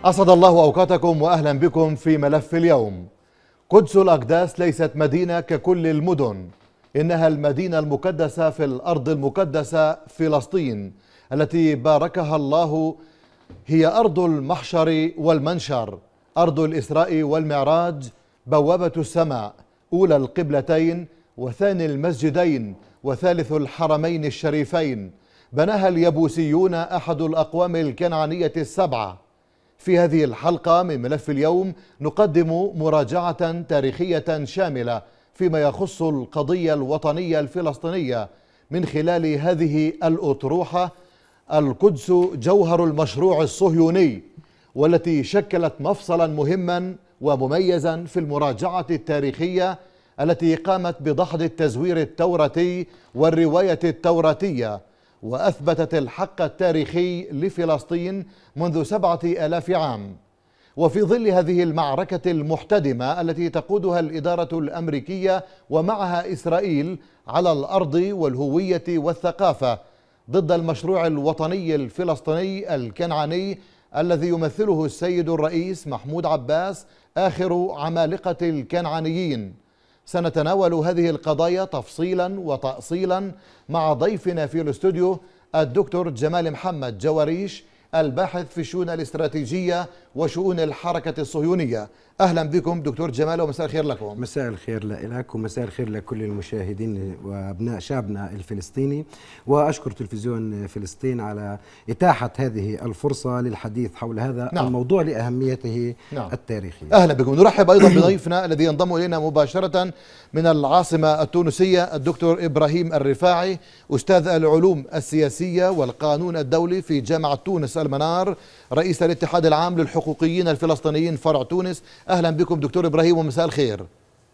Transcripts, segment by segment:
أسعد الله أوقاتكم وأهلا بكم في ملف اليوم. قدس الأقداس ليست مدينة ككل المدن، إنها المدينة المقدسة في الأرض المقدسة فلسطين التي باركها الله. هي أرض المحشر والمنشر، أرض الإسراء والمعراج، بوابة السماء، أولى القبلتين وثاني المسجدين وثالث الحرمين الشريفين. بناها اليبوسيون أحد الأقوام الكنعانية السبعة. في هذه الحلقة من ملف اليوم نقدم مراجعة تاريخية شاملة فيما يخص القضية الوطنية الفلسطينية من خلال هذه الأطروحة: القدس جوهر المشروع الصهيوني، والتي شكلت مفصلا مهما ومميزا في المراجعة التاريخية التي قامت بدحض التزوير التوراتي والرواية التوراتية، وأثبتت الحق التاريخي لفلسطين منذ 7000 عام. وفي ظل هذه المعركة المحتدمة التي تقودها الإدارة الأمريكية ومعها إسرائيل على الأرض والهوية والثقافة ضد المشروع الوطني الفلسطيني الكنعاني الذي يمثله السيد الرئيس محمود عباس آخر عمالقة الكنعانيين، سنتناول هذه القضايا تفصيلا وتأصيلا مع ضيفنا في الاستوديو الدكتور جمال محمد جواريش، الباحث في الشؤون الاستراتيجية وشؤون الحركة الصهيونية. أهلا بكم دكتور جمال ومساء الخير لكم. مساء الخير لك ومساء الخير لكل المشاهدين وأبناء شعبنا الفلسطيني، وأشكر تلفزيون فلسطين على إتاحة هذه الفرصة للحديث حول هذا الموضوع لأهميته التاريخية. أهلا بكم. نرحب أيضا بضيفنا الذي ينضم إلينا مباشرة من العاصمة التونسية الدكتور إبراهيم الرفاعي، أستاذ العلوم السياسية والقانون الدولي في جامعة تونس المنار، رئيس الاتحاد العام للحقوقيين الفلسطينيين فرع تونس. أهلا بكم دكتور إبراهيم ومساء الخير.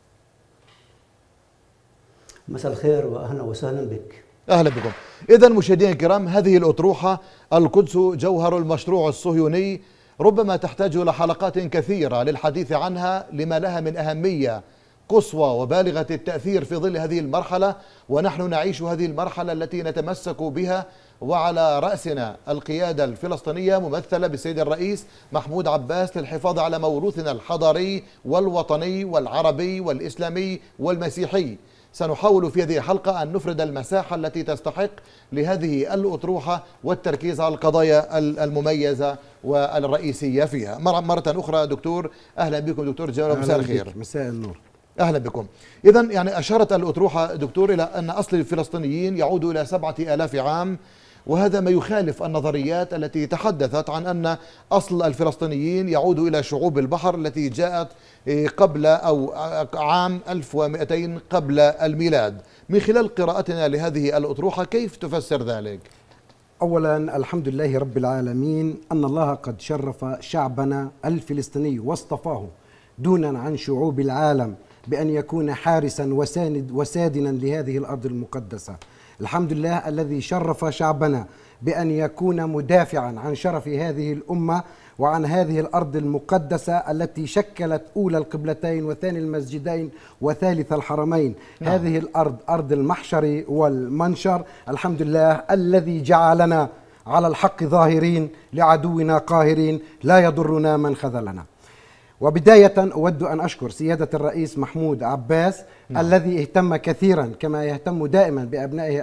مساء الخير وأهلا وسهلا بك. أهلا بكم. إذن مشاهدينا الكرام، هذه الأطروحة القدس جوهر المشروع الصهيوني ربما تحتاج إلى حلقات كثيرة للحديث عنها لما لها من أهمية قصوى وبالغة التأثير في ظل هذه المرحلة، ونحن نعيش هذه المرحلة التي نتمسك بها وعلى رأسنا القيادة الفلسطينية ممثلة بالسيد الرئيس محمود عباس للحفاظ على موروثنا الحضاري والوطني والعربي والإسلامي والمسيحي. سنحاول في هذه الحلقة أن نفرد المساحة التي تستحق لهذه الأطروحة والتركيز على القضايا المميزة والرئيسية فيها. مرة أخرى دكتور، أهلا بكم دكتور جمال، مساء الخير. مساء النور. أهلا بكم. إذن يعني أشارت الأطروحة دكتور إلى أن أصل الفلسطينيين يعود إلى 7000 عام، وهذا ما يخالف النظريات التي تحدثت عن أن أصل الفلسطينيين يعود إلى شعوب البحر التي جاءت قبل أو عام 1200 قبل الميلاد. من خلال قراءتنا لهذه الأطروحة كيف تفسر ذلك؟ أولا الحمد لله رب العالمين أن الله قد شرف شعبنا الفلسطيني واصطفاه دونا عن شعوب العالم بأن يكون حارسا وسادنا لهذه الأرض المقدسة. الحمد لله الذي شرف شعبنا بأن يكون مدافعا عن شرف هذه الأمة وعن هذه الأرض المقدسة التي شكلت أولى القبلتين وثاني المسجدين وثالث الحرمين. هذه الأرض أرض المحشر والمنشر. الحمد لله الذي جعلنا على الحق ظاهرين لعدونا قاهرين، لا يضرنا من خذلنا. وبداية أود أن أشكر سيادة الرئيس محمود عباس الذي اهتم كثيرا كما يهتم دائما بأبنائه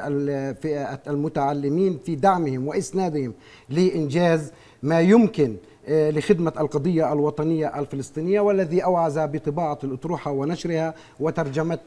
المتعلمين في دعمهم وإسنادهم لإنجاز ما يمكن لخدمة القضية الوطنية الفلسطينية، والذي أوعز بطباعة الأطروحة ونشرها وترجمة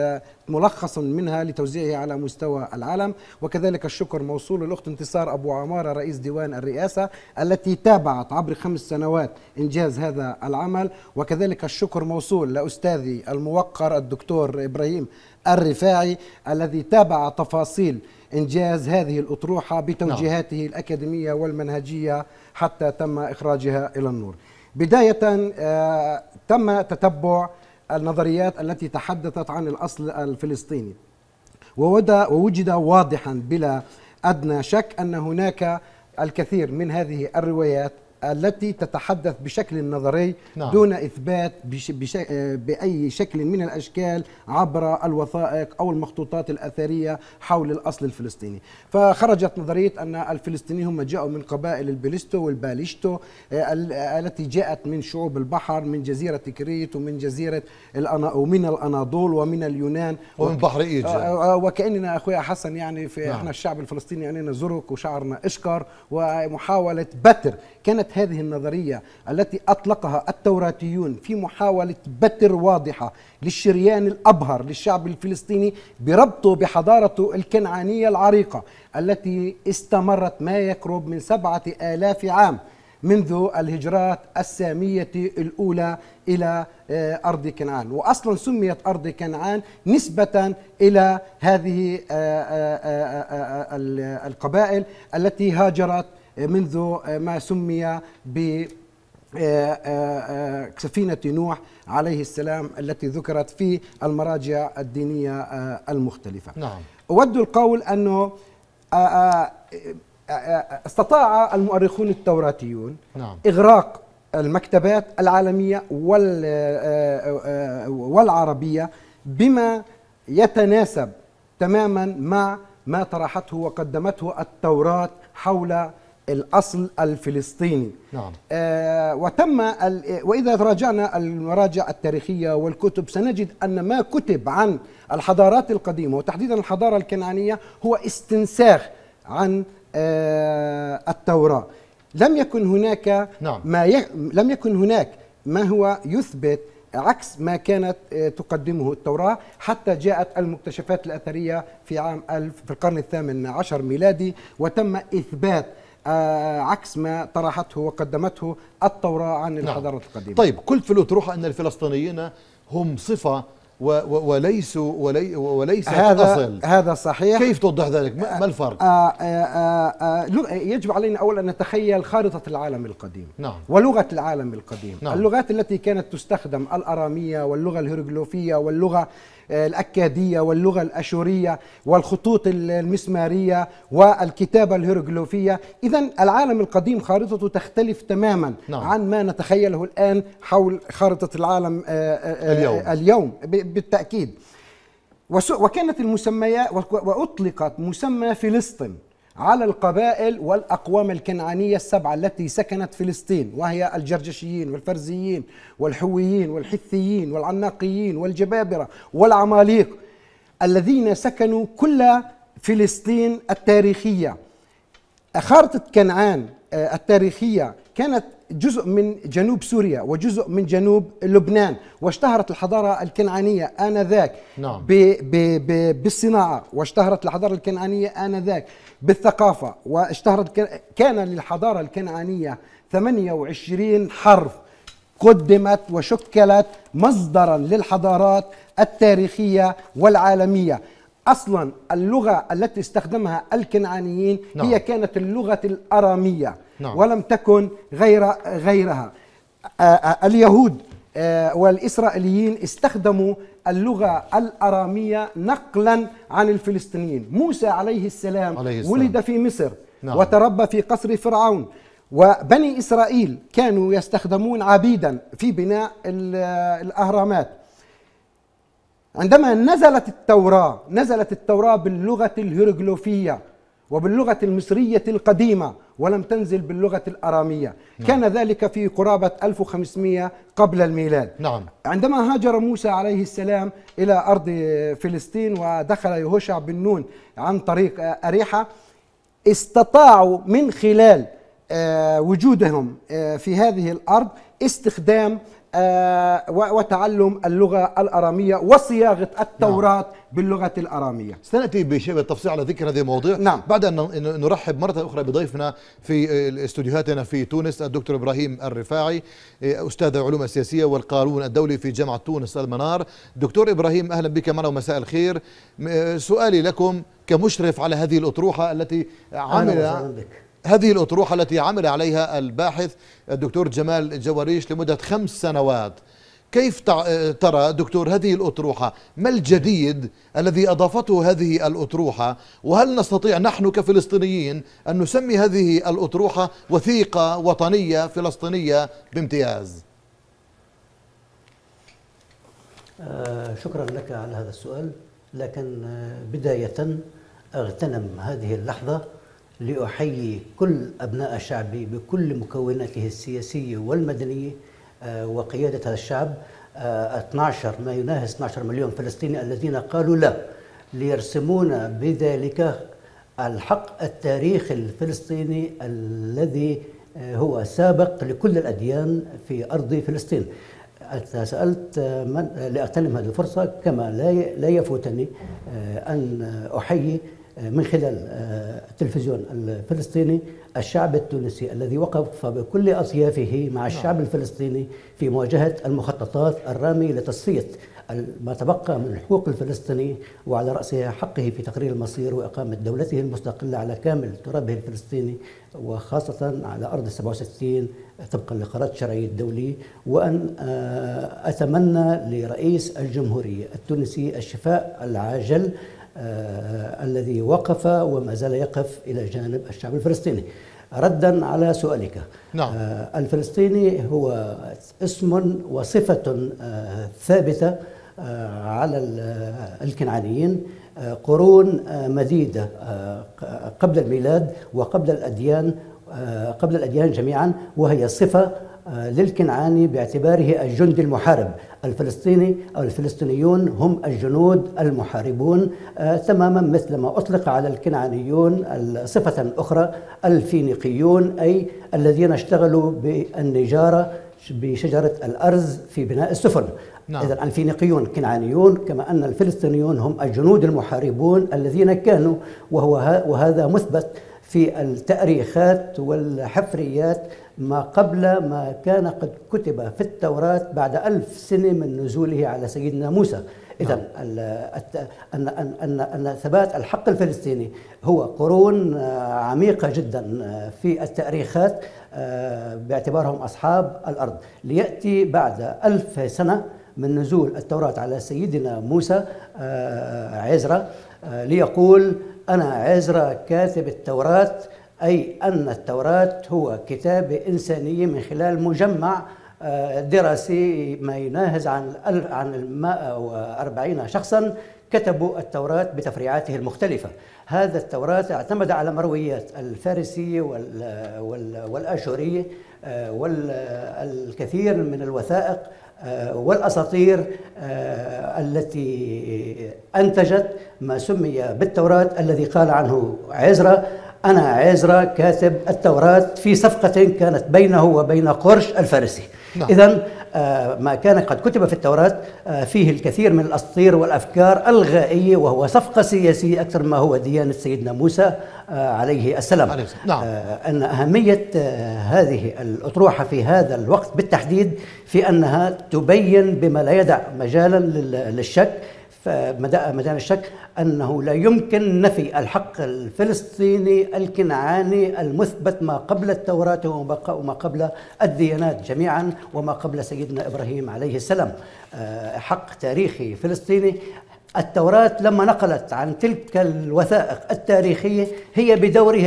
ملخص منها لتوزيعها على مستوى العالم. وكذلك الشكر موصول للأخت انتصار أبو عمارة رئيس ديوان الرئاسة التي تابعت عبر 5 سنوات إنجاز هذا العمل. وكذلك الشكر موصول لأستاذي الموقر الدكتور إبراهيم الرفاعي الذي تابع تفاصيل إنجاز هذه الأطروحة بتوجيهاته الأكاديمية والمنهجية حتى تم إخراجها إلى النور. بداية تم تتبع النظريات التي تحدثت عن الأصل الفلسطيني، ووجد واضحا بلا أدنى شك أن هناك الكثير من هذه الروايات التي تتحدث بشكل نظري نعم. دون إثبات بأي شكل من الأشكال عبر الوثائق أو المخطوطات الأثرية حول الأصل الفلسطيني. فخرجت نظرية أن الفلسطينيين هم جاءوا من قبائل البليستو والباليشتو التي جاءت من شعوب البحر، من جزيرة كريت ومن جزيرة ومن الأناضول ومن اليونان ومن بحر إيجا. وكأننا أخويا حسن يعني في نعم. احنا الشعب الفلسطيني عينينا زرق وشعرنا اشقر ومحاولة بتر. كانت هذه النظرية التي أطلقها التوراتيون في محاولة بتر واضحة للشريان الأبهر للشعب الفلسطيني بربطه بحضارته الكنعانية العريقة التي استمرت ما يقرب من 7000 عام منذ الهجرات السامية الأولى إلى أرض كنعان. وأصلا سميت أرض كنعان نسبة إلى هذه القبائل التي هاجرت منذ ما سمي ب سفينة نوح عليه السلام التي ذكرت في المراجع الدينية المختلفة. نعم. أود القول أنه استطاع المؤرخون التوراتيون نعم. إغراق المكتبات العالمية والعربية بما يتناسب تماما مع ما طرحته وقدمته التوراة حول الأصل الفلسطيني. نعم. وإذا راجعنا المراجع التاريخية والكتب سنجد أن ما كتب عن الحضارات القديمة وتحديدا الحضارة الكنعانية هو استنساخ عن التوراة. لم يكن هناك نعم. لم يكن هناك ما هو يثبت عكس ما كانت تقدمه التوراة، حتى جاءت المكتشفات الأثرية في القرن الثامن عشر ميلادي وتم إثبات عكس ما طرحته وقدمته التوراة عن الحضارة القديمة. طيب، قلت في الأطروحة أن الفلسطينيين هم صفة وليس أصل. هذا صحيح. كيف توضح ذلك؟ ما الفرق؟ يجب علينا أولا أن نتخيل خارطة العالم القديم. نعم. ولغة العالم القديم. نعم. اللغات التي كانت تستخدم الأرامية واللغة الهيروغليفية واللغة الأكادية واللغة الأشورية والخطوط المسمارية والكتابة الهيروغليفية. إذن العالم القديم خارطته تختلف تماما نعم. عن ما نتخيله الآن حول خارطة العالم اليوم بالتأكيد. وكانت المسميات وأطلقت مسمى فلسطين على القبائل والأقوام الكنعانية السبعة التي سكنت فلسطين، وهي الجرجشيين والفرزيين والحويين والحثيين والعناقيين والجبابرة والعماليق الذين سكنوا كل فلسطين التاريخية. خارطة كنعان التاريخية كانت جزء من جنوب سوريا وجزء من جنوب لبنان، واشتهرت الحضارة الكنعانية آنذاك نعم. بالصناعة، واشتهرت الحضارة الكنعانية آنذاك بالثقافة، كان للحضارة الكنعانية 28 حرف قدمت وشكلت مصدرا للحضارات التاريخية والعالمية. أصلا اللغة التي استخدمها الكنعانيين نعم. هي كانت اللغة الأرامية. نعم. ولم تكن غيرها. اليهود والإسرائيليين استخدموا اللغة الأرامية نقلا عن الفلسطينيين. موسى عليه السلام ولد في مصر. نعم. وتربى في قصر فرعون، وبني إسرائيل كانوا يستخدمون عبيدا في بناء الأهرامات. عندما نزلت التوراة باللغة الهيروغليفية وباللغة المصرية القديمة ولم تنزل باللغة الأرامية. نعم. كان ذلك في قرابة 1500 قبل الميلاد. نعم. عندما هاجر موسى عليه السلام إلى أرض فلسطين ودخل يهوشع بن نون عن طريق أريحة، استطاعوا من خلال وجودهم في هذه الأرض استخدام وتعلم اللغة الأرامية وصياغة التوراة نعم. باللغة الأرامية. سنأتي بشيء بالتفصيل على ذكر هذه المواضيع. نعم. بعد أن نرحب مرة أخرى بضيفنا في استوديوهاتنا في تونس الدكتور إبراهيم الرفاعي، أستاذ العلوم السياسية والقانون الدولي في جامعة تونس المنار. دكتور إبراهيم، أهلا بك معنا ومساء الخير. سؤالي لكم كمشرف على هذه الأطروحة التي عمل عليها الباحث الدكتور جمال جواريش لمدة 5 سنوات، كيف ترى دكتور هذه الأطروحة؟ ما الجديد الذي أضافته هذه الأطروحة؟ وهل نستطيع نحن كفلسطينيين أن نسمي هذه الأطروحة وثيقة وطنية فلسطينية بامتياز؟ شكرا لك على هذا السؤال، لكن بداية أغتنم هذه اللحظة لأحيي كل أبناء شعبي بكل مكوناته السياسية والمدنية وقيادة هذا الشعب، 12 ما يناهز 12 مليون فلسطيني الذين قالوا لا، ليرسمون بذلك الحق التاريخي الفلسطيني الذي هو سابق لكل الأديان في أرض فلسطين. سألت لأغتنم هذه الفرصة كما لا يفوتني أن أحيي من خلال التلفزيون الفلسطيني الشعب التونسي الذي وقف بكل أطيافه مع الشعب الفلسطيني في مواجهة المخططات الرامية لتصفية ما تبقى من حقوق الفلسطيني، وعلى رأسها حقه في تقرير المصير وإقامة دولته المستقلة على كامل ترابه الفلسطيني، وخاصة على أرض 67 طبقا لقرارات الشرعية الدولي. وأن أتمنى لرئيس الجمهورية التونسي الشفاء العاجل الذي وقف وما زال يقف إلى جانب الشعب الفلسطيني. ردا على سؤالك، نعم. الفلسطيني هو اسم وصفة ثابتة على الكنعانيين قرون مديدة قبل الميلاد وقبل الأديان جميعا، وهي صفة للكنعاني باعتباره الجندي المحارب. الفلسطيني أو الفلسطينيون هم الجنود المحاربون تماما مثل ما أطلق على الكنعانيون صفة أخرى الفينيقيون، أي الذين اشتغلوا بالنجارة بشجرة الأرز في بناء السفن. نعم. إذن الفينيقيون كنعانيون، كما أن الفلسطينيون هم الجنود المحاربون الذين كانوا، وهذا مثبت في التأريخات والحفريات ما قبل ما كان قد كتب في التوراة بعد 1000 سنة من نزوله على سيدنا موسى. إذن أن ثبات الحق الفلسطيني هو قرون عميقة جدا في التأريخات باعتبارهم أصحاب الأرض، ليأتي بعد 1000 سنة من نزول التوراة على سيدنا موسى عزرا ليقول أنا عزرا كاتب التوراة، أي أن التوراة هو كتاب إنساني من خلال مجمع دراسي ما يناهز عن 140 شخصا كتبوا التوراة بتفريعاته المختلفة. هذا التوراة اعتمد على مرويات الفارسية والآشورية والكثير من الوثائق والأساطير التي أنتجت ما سمي بالتوراة، الذي قال عنه عزرا أنا عزرا كاتب التوراة، في صفقة كانت بينه وبين قرش الفارسي. نعم. إذن ما كان قد كتب في التوراة فيه الكثير من الأساطير والأفكار الغائية، وهو صفقة سياسية أكثر ما هو ديانة سيدنا موسى عليه السلام. نعم. أن أهمية هذه الأطروحة في هذا الوقت بالتحديد في أنها تبين بما لا يدع مجالا للشك، مدان الشك أنه لا يمكن نفي الحق الفلسطيني الكنعاني المثبت ما قبل التوراة وما قبل الديانات جميعا وما قبل سيدنا إبراهيم عليه السلام. حق تاريخي فلسطيني. التوراة لما نقلت عن تلك الوثائق التاريخية هي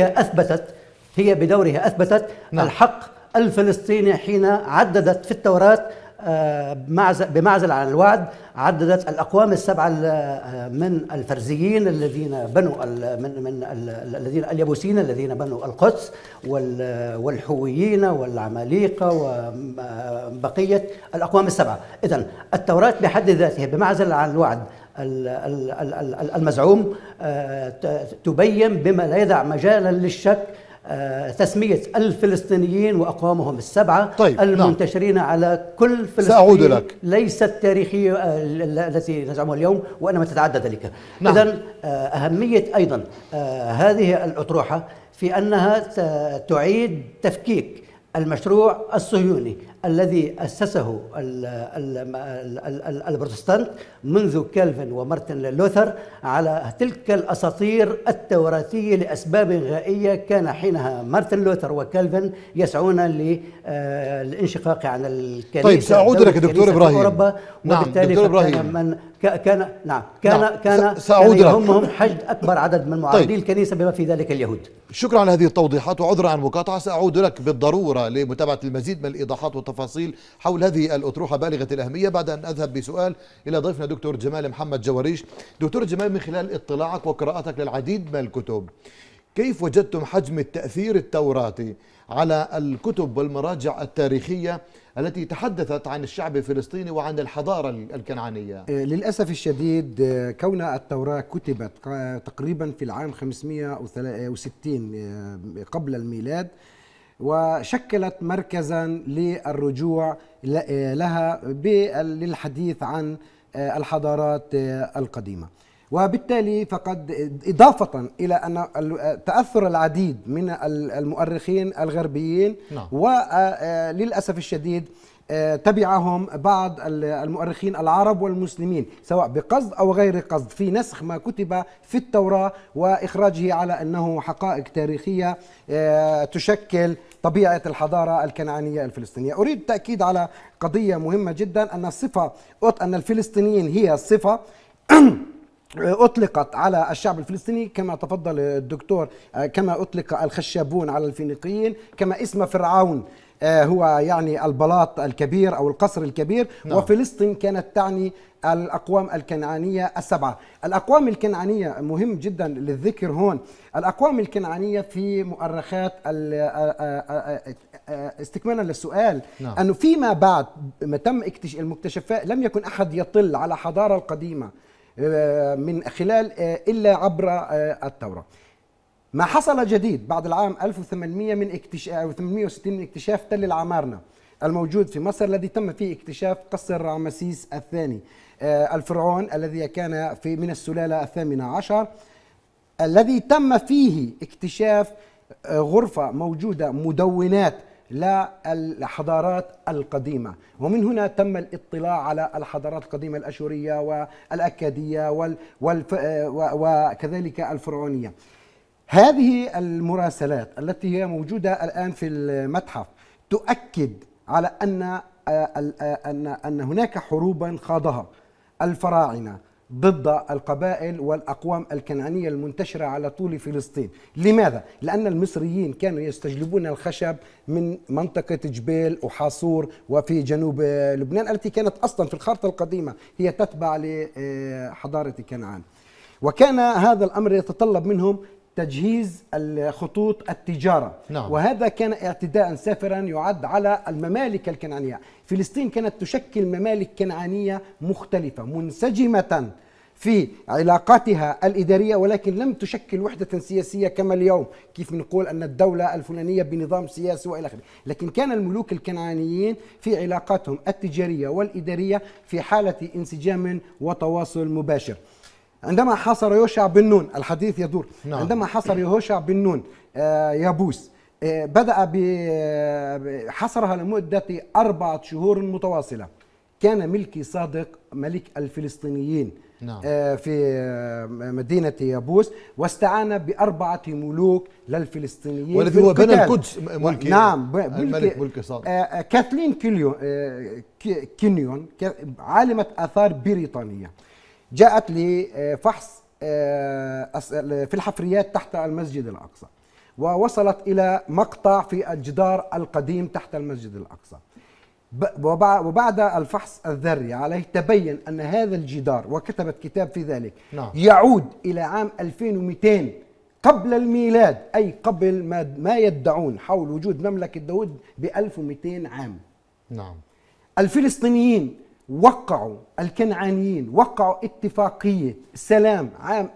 بدورها أثبتت نعم. الحق الفلسطيني حين عددت في التوراة بمعزل عن الوعد، عددت الأقوام السبعة من الفرزيين الذين بنوا الذين اليبوسيين الذين بنوا القدس والحويين والعماليق وبقية الأقوام السبعة. إذن التوراة بحد ذاتها بمعزل عن الوعد المزعوم تبين بما لا يدع مجالا للشك تسمية الفلسطينيين وأقوامهم السبعة. طيب. المنتشرين نعم. على كل فلسطين. سأعود لك. ليست تاريخية التي نزعمها اليوم، وإنما تتعدى ذلك. نعم. إذن أهمية أيضا هذه الأطروحة في أنها تعيد تفكيك المشروع الصهيوني الذي أسسه البروتستانت منذ كالفن ومارتن لوثر على تلك الأساطير التوراتية لأسباب غائية. كان حينها مارتن لوثر وكالفن يسعون للانشقاق عن الكنيسة. طيب سأعود لك دكتور إبراهيم. وبالتالي دكتور إبراهيم. كان يهمهم حشد أكبر عدد من معارضي الكنيسة بما في ذلك اليهود. شكرا على هذه التوضيحات، وعذرا عن المقاطعة. سأعود لك بالضرورة لمتابعة المزيد من الإيضاحات والتفاصيل حول هذه الأطروحة بالغة الأهمية بعد أن أذهب بسؤال إلى ضيفنا دكتور جمال محمد جواريش. دكتور جمال، من خلال اطلاعك وقراءتك للعديد من الكتب، كيف وجدتم حجم التأثير التوراتي على الكتب والمراجع التاريخية التي تحدثت عن الشعب الفلسطيني وعن الحضارة الكنعانية؟ للأسف الشديد كون التوراة كتبت تقريبا في العام 560 قبل الميلاد، وشكلت مركزا للرجوع لها للحديث عن الحضارات القديمة. وبالتالي فقد إضافة إلى أن تأثر العديد من المؤرخين الغربيين وللأسف الشديد تبعهم بعض المؤرخين العرب والمسلمين سواء بقصد أو غير قصد في نسخ ما كتب في التوراة وإخراجه على أنه حقائق تاريخية تشكل طبيعة الحضارة الكنعانية الفلسطينية. أريد التأكيد على قضية مهمة جدا، أن الفلسطينيين هي صفة أطلقت على الشعب الفلسطيني كما تفضل الدكتور، كما أطلق الخشابون على الفينيقيين، كما اسم فرعون هو يعني البلاط الكبير أو القصر الكبير. وفلسطين كانت تعني الأقوام الكنعانية السبعة. الأقوام الكنعانية مهم جدا للذكر هون، الأقوام الكنعانية في مؤرخات استكمالا للسؤال أنه فيما بعد ما تم المكتشفات لم يكن أحد يطل على الحضارة القديمة من خلال إلا عبر التوراة. ما حصل جديد بعد العام 1800 من 860 من اكتشاف تل العمارنة الموجود في مصر، الذي تم فيه اكتشاف قصر رامسيس الثاني الفرعون الذي كان من السلالة 18، الذي تم فيه اكتشاف غرفة موجودة مدونات للحضارات القديمة، ومن هنا تم الاطلاع على الحضارات القديمة الأشورية والأكادية وكذلك الفرعونية. هذه المراسلات التي هي موجودة الآن في المتحف تؤكد على أن هناك حروبا خاضها الفراعنة ضد القبائل والأقوام الكنعانية المنتشرة على طول فلسطين. لماذا؟ لأن المصريين كانوا يستجلبون الخشب من منطقة جبيل وحاصور وفي جنوب لبنان التي كانت أصلا في الخارطة القديمة هي تتبع لحضارة كنعان، وكان هذا الأمر يتطلب منهم تجهيز الخطوط التجارة. وهذا كان اعتداء سافرا يعد على الممالك الكنعانية. فلسطين كانت تشكل ممالك كنعانية مختلفة منسجمة في علاقاتها الإدارية، ولكن لم تشكل وحدة سياسية كما اليوم، كيف نقول أن الدولة الفلانية بنظام سياسي وإلى آخره. لكن كان الملوك الكنعانيين في علاقاتهم التجارية والإدارية في حالة انسجام وتواصل مباشر. عندما حاصر يوشع بن نون، الحديث يدور، عندما حاصر يوشع بن نون يابوس بدأ حصرها لمدة 4 شهور متواصلة. كان ملكي صادق ملك الفلسطينيين في مدينة يابوس، واستعان ب4 ملوك للفلسطينيين والذي هو بنى القدس. الملك ملكي صادق. كاثلين كينيون عالمة آثار بريطانية جاءت لفحص في الحفريات تحت المسجد الأقصى، ووصلت إلى مقطع في الجدار القديم تحت المسجد الأقصى. وبعد الفحص الذري عليه تبين أن هذا الجدار، وكتبت كتاب في ذلك، يعود إلى عام 2200 قبل الميلاد، أي قبل ما يدعون حول وجود مملكة داود ب1200 عام. الفلسطينيين وقعوا، الكنعانيين وقعوا اتفاقية سلام عام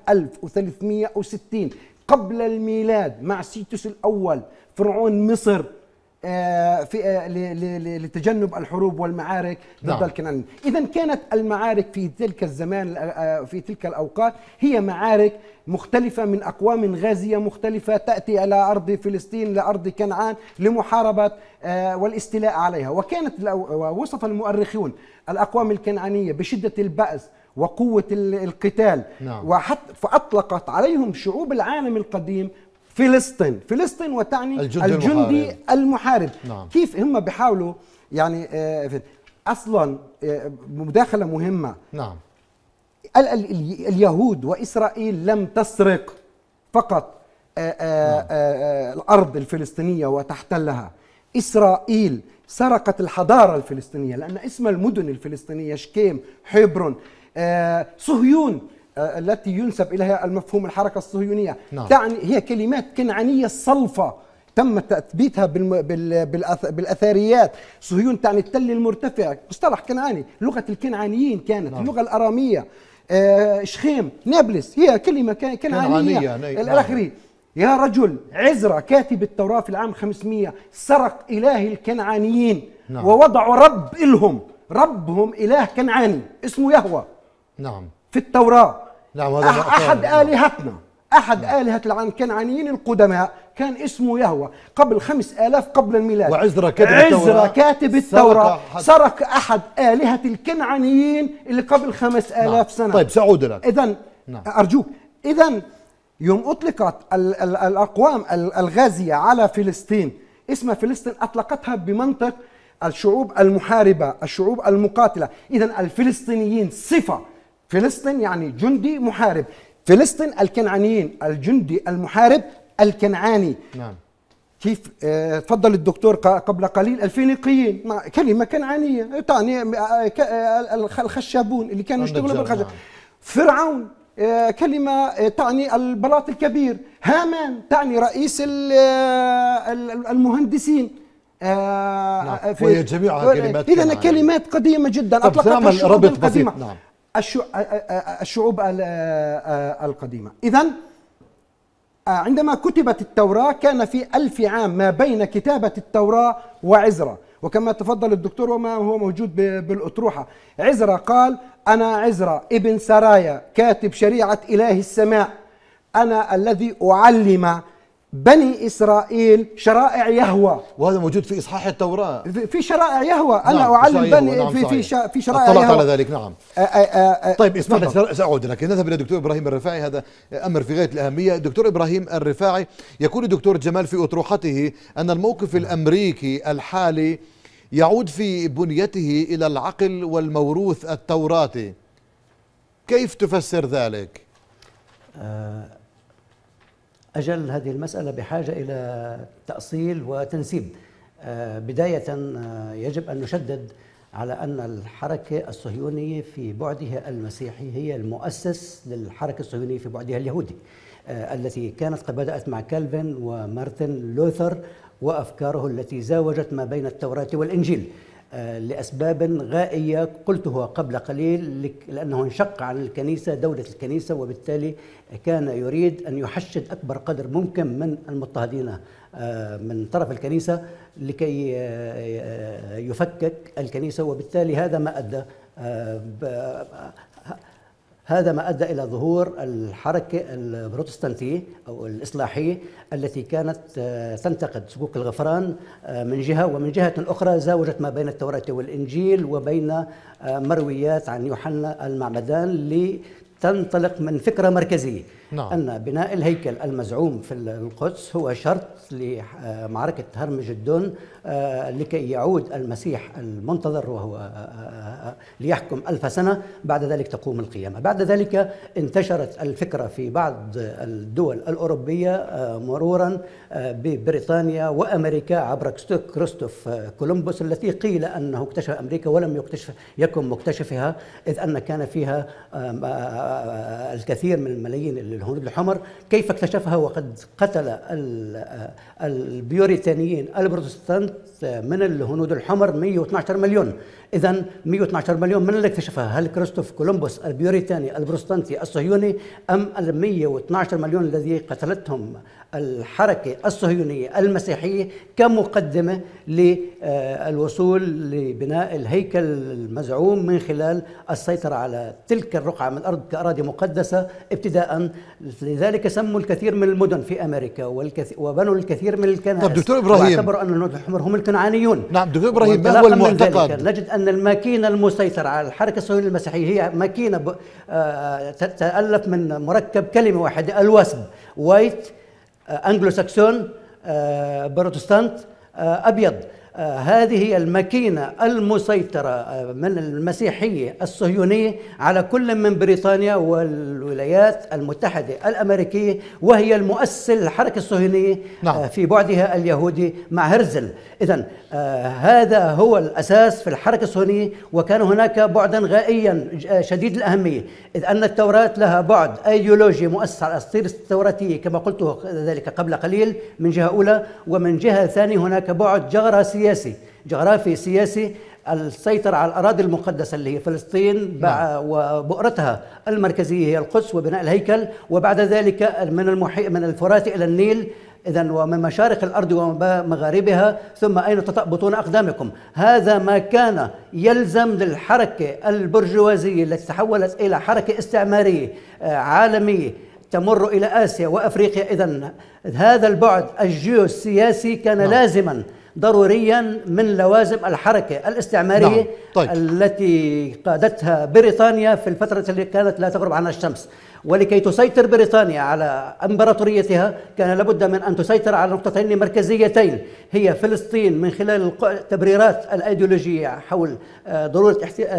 1360 قبل الميلاد مع سيتوس الأول فرعون مصر لتجنب الحروب والمعارك ضد نعم. الكنعانيين. إذا كانت المعارك في تلك الزمان في تلك الأوقات هي معارك مختلفة من أقوام غازية مختلفة تأتي إلى أرض فلسطين لأرض كنعان لمحاربة والاستيلاء عليها. ووصف المؤرخون الأقوام الكنعانية بشدة البأس وقوة القتال. نعم. فأطلقت عليهم شعوب العالم القديم فلسطين وتعني الجندي المحارب. نعم. كيف هم بيحاولوا يعني أصلا مداخلة مهمة. نعم. اليهود وإسرائيل لم تسرق فقط الأرض الفلسطينية وتحتلها، إسرائيل سرقت الحضارة الفلسطينية، لأن اسم المدن الفلسطينية شكيم، حبرون، صهيون التي ينسب إليها المفهوم الحركة الصهيونية. نعم. تعني هي كلمات كنعانية صلفة تم تثبيتها بالأثاريات. صهيون تعني التل المرتفع، مصطلح كنعاني، لغة الكنعانيين كانت. نعم. اللغة الأرامية. شخيم، نابلس هي كلمة كنعانية. الآخرين. يا رجل، عزرا كاتب التوراة في العام 500 سرق إله الكنعانيين. نعم. ووضعوا رب إلهم، ربهم إله كنعاني اسمه يهوه. نعم. في التوراة. نعم. أحد آلهتنا، أحد آلهة الكنعانيين القدماء كان اسمه يهوه قبل 5000 قبل الميلاد. وعزرا كاتب التوراة سرق أحد آلهة الكنعانيين اللي قبل 5000 سنة. طيب سأعود لك. إذن أرجوك، إذن يوم أطلقت الأقوام الغازية على فلسطين اسم فلسطين أطلقتها بمنطق الشعوب المحاربة، الشعوب المقاتلة. إذن الفلسطينيين صفة، فلسطين يعني جندي محارب، فلسطين الكنعانيين الجندي المحارب الكنعاني. نعم. كيف تفضل الدكتور قبل قليل، الفينيقيين كلمة كنعانية تعني الخشابون اللي كانوا يشتغلوا بالخشب. نعم. فرعون كلمة تعني البلاط الكبير. هامان تعني رئيس المهندسين. نعم. وهي جميعها كلمات إذن كلمات قديمة جدا أطلقتها الشعوب القديمة. نعم. الشعوب القديمة. إذن عندما كتبت التوراة كان في 1000 عام ما بين كتابة التوراة وعزرا، وكما تفضل الدكتور وما هو موجود بالأطروحة. عزرا قال: أنا عزرا ابن سرايا كاتب شريعة إله السماء، أنا الذي أعلم بني إسرائيل شرائع يهوه. وهذا موجود في إصحاح التوراة، في شرائع يهوه. أنا نعم. أعلم بني نعم. في شرائع يهوه. اطلعت على ذلك. نعم. طيب اسمح لي سأعود لك. نذهب إلى الدكتور إبراهيم الرفاعي، هذا أمر في غاية الأهمية. دكتور إبراهيم الرفاعي، يقول الدكتور جمال في أطروحته أن الموقف الأمريكي الحالي يعود في بنيته إلى العقل والموروث التوراتي، كيف تفسر ذلك؟ أجل هذه المسألة بحاجة إلى تأصيل وتنسيب. بداية يجب أن نشدد على أن الحركة الصهيونية في بعدها المسيحي هي المؤسس للحركة الصهيونية في بعدها اليهودي، التي كانت قد بدأت مع كالفن ومارتن لوثر وأفكاره التي زاوجت ما بين التوراة والإنجيل لأسباب غائية قلتها قبل قليل، لأنه انشق عن الكنيسة، دولة الكنيسة، وبالتالي كان يريد أن يحشد أكبر قدر ممكن من المضطهدين من طرف الكنيسة لكي يفكك الكنيسة، وبالتالي هذا ما أدى إلى ظهور الحركة البروتستانتية أو الإصلاحية التي كانت تنتقد سقوق الغفران من جهة، ومن جهة أخرى زاوجت ما بين التوراة والإنجيل وبين مرويات عن يوحنا المعمدان لتنطلق من فكرة مركزية. نعم. أن بناء الهيكل المزعوم في القدس هو شرط لمعركة هرمجدون لكي يعود المسيح المنتظر وهو ليحكم 1000 سنة، بعد ذلك تقوم القيامة. بعد ذلك انتشرت الفكرة في بعض الدول الأوروبية مرورا ببريطانيا وأمريكا عبر كريستوف كولومبوس التي قيل أنه اكتشف أمريكا ولم يكن مكتشفها، إذ أن كان فيها الكثير من الملايين اللي الهنود الحمر كيف اكتشفها وقد قتل البيوريتانيين البروتستانت من الهنود الحمر 112 مليون. إذا 112 مليون من اللي اكتشفها؟ هل كريستوف كولومبوس البيوريتاني البروتستانتي الصهيوني أم ال 112 مليون الذي قتلتهم الحركة الصهيونية المسيحية كمقدمة للوصول لبناء الهيكل المزعوم من خلال السيطرة على تلك الرقعة من الأرض كأراضي مقدسة ابتداء؟ لذلك سموا الكثير من المدن في أمريكا وبنوا الكثير من الكنائس. طب دكتور إبراهيم، واعتبروا أن الهنود الحمر هم الكنعانيون. نعم دكتور إبراهيم، ما هو المعتقد؟ نجد أن الماكينة المسيطرة على الحركة الصهيونية المسيحية هي ماكينة تتألف من مركب كلمة واحدة، الوسب، وايت، أنجلو ساكسون، بروتستانت، أبيض. هذه هي الماكينة المسيطرة من المسيحية الصهيونية على كل من بريطانيا والولايات المتحدة الأمريكية، وهي المؤسس للحركة الصهيونية في بعدها اليهودي مع هرزل. إذن هذا هو الأساس في الحركة الصهيونية، وكان هناك بعدا غائيا شديد الأهمية، إذ أن التوراة لها بعد أيديولوجي مؤسس على الأساطير التوراتية كما قلت ذلك قبل قليل من جهة أولى، ومن جهة ثانية هناك بعد جغرافي سياسي، السيطرة على الأراضي المقدسة اللي هي فلسطين وبؤرتها المركزية هي القدس وبناء الهيكل، وبعد ذلك من الفرات إلى النيل، إذن ومن مشارق الأرض ومغاربها، ثم أين تطأ بطون أقدامكم. هذا ما كان يلزم للحركة البرجوازية التي تحولت إلى حركة استعمارية عالمية تمر إلى آسيا وأفريقيا. إذن هذا البعد الجيوسياسي كان لازما ضروريا من لوازم الحركة الاستعمارية التي قادتها بريطانيا في الفترة التي كانت لا تغرب عنها الشمس. ولكي تسيطر بريطانيا على امبراطوريتها كان لابد من ان تسيطر على نقطتين مركزيتين، هي فلسطين من خلال التبريرات الايديولوجيه حول ضروره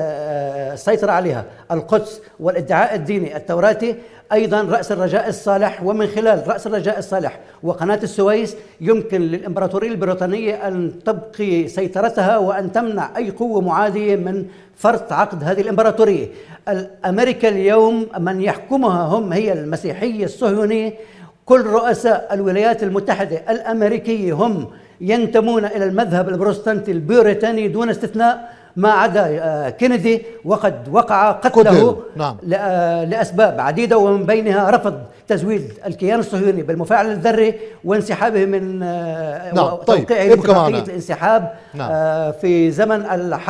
السيطره عليها، القدس والادعاء الديني التوراتي، ايضا راس الرجاء الصالح، ومن خلال راس الرجاء الصالح وقناه السويس يمكن للامبراطوريه البريطانيه ان تبقي سيطرتها وان تمنع اي قوه معاديه من فرض عقد هذه الامبراطوريه. أمريكا اليوم من يحكمها هي المسيحية الصهيونية. كل رؤساء الولايات المتحدة الأمريكية هم ينتمون إلى المذهب البروتستانتي البيوريتاني دون استثناء، ما عدا كينيدي، وقد وقع قتله لأسباب عديدة، ومن بينها رفض تزويد الكيان الصهيوني بالمفاعل الذري وانسحابه من توقيعه لاتفاقية الانسحاب في زمن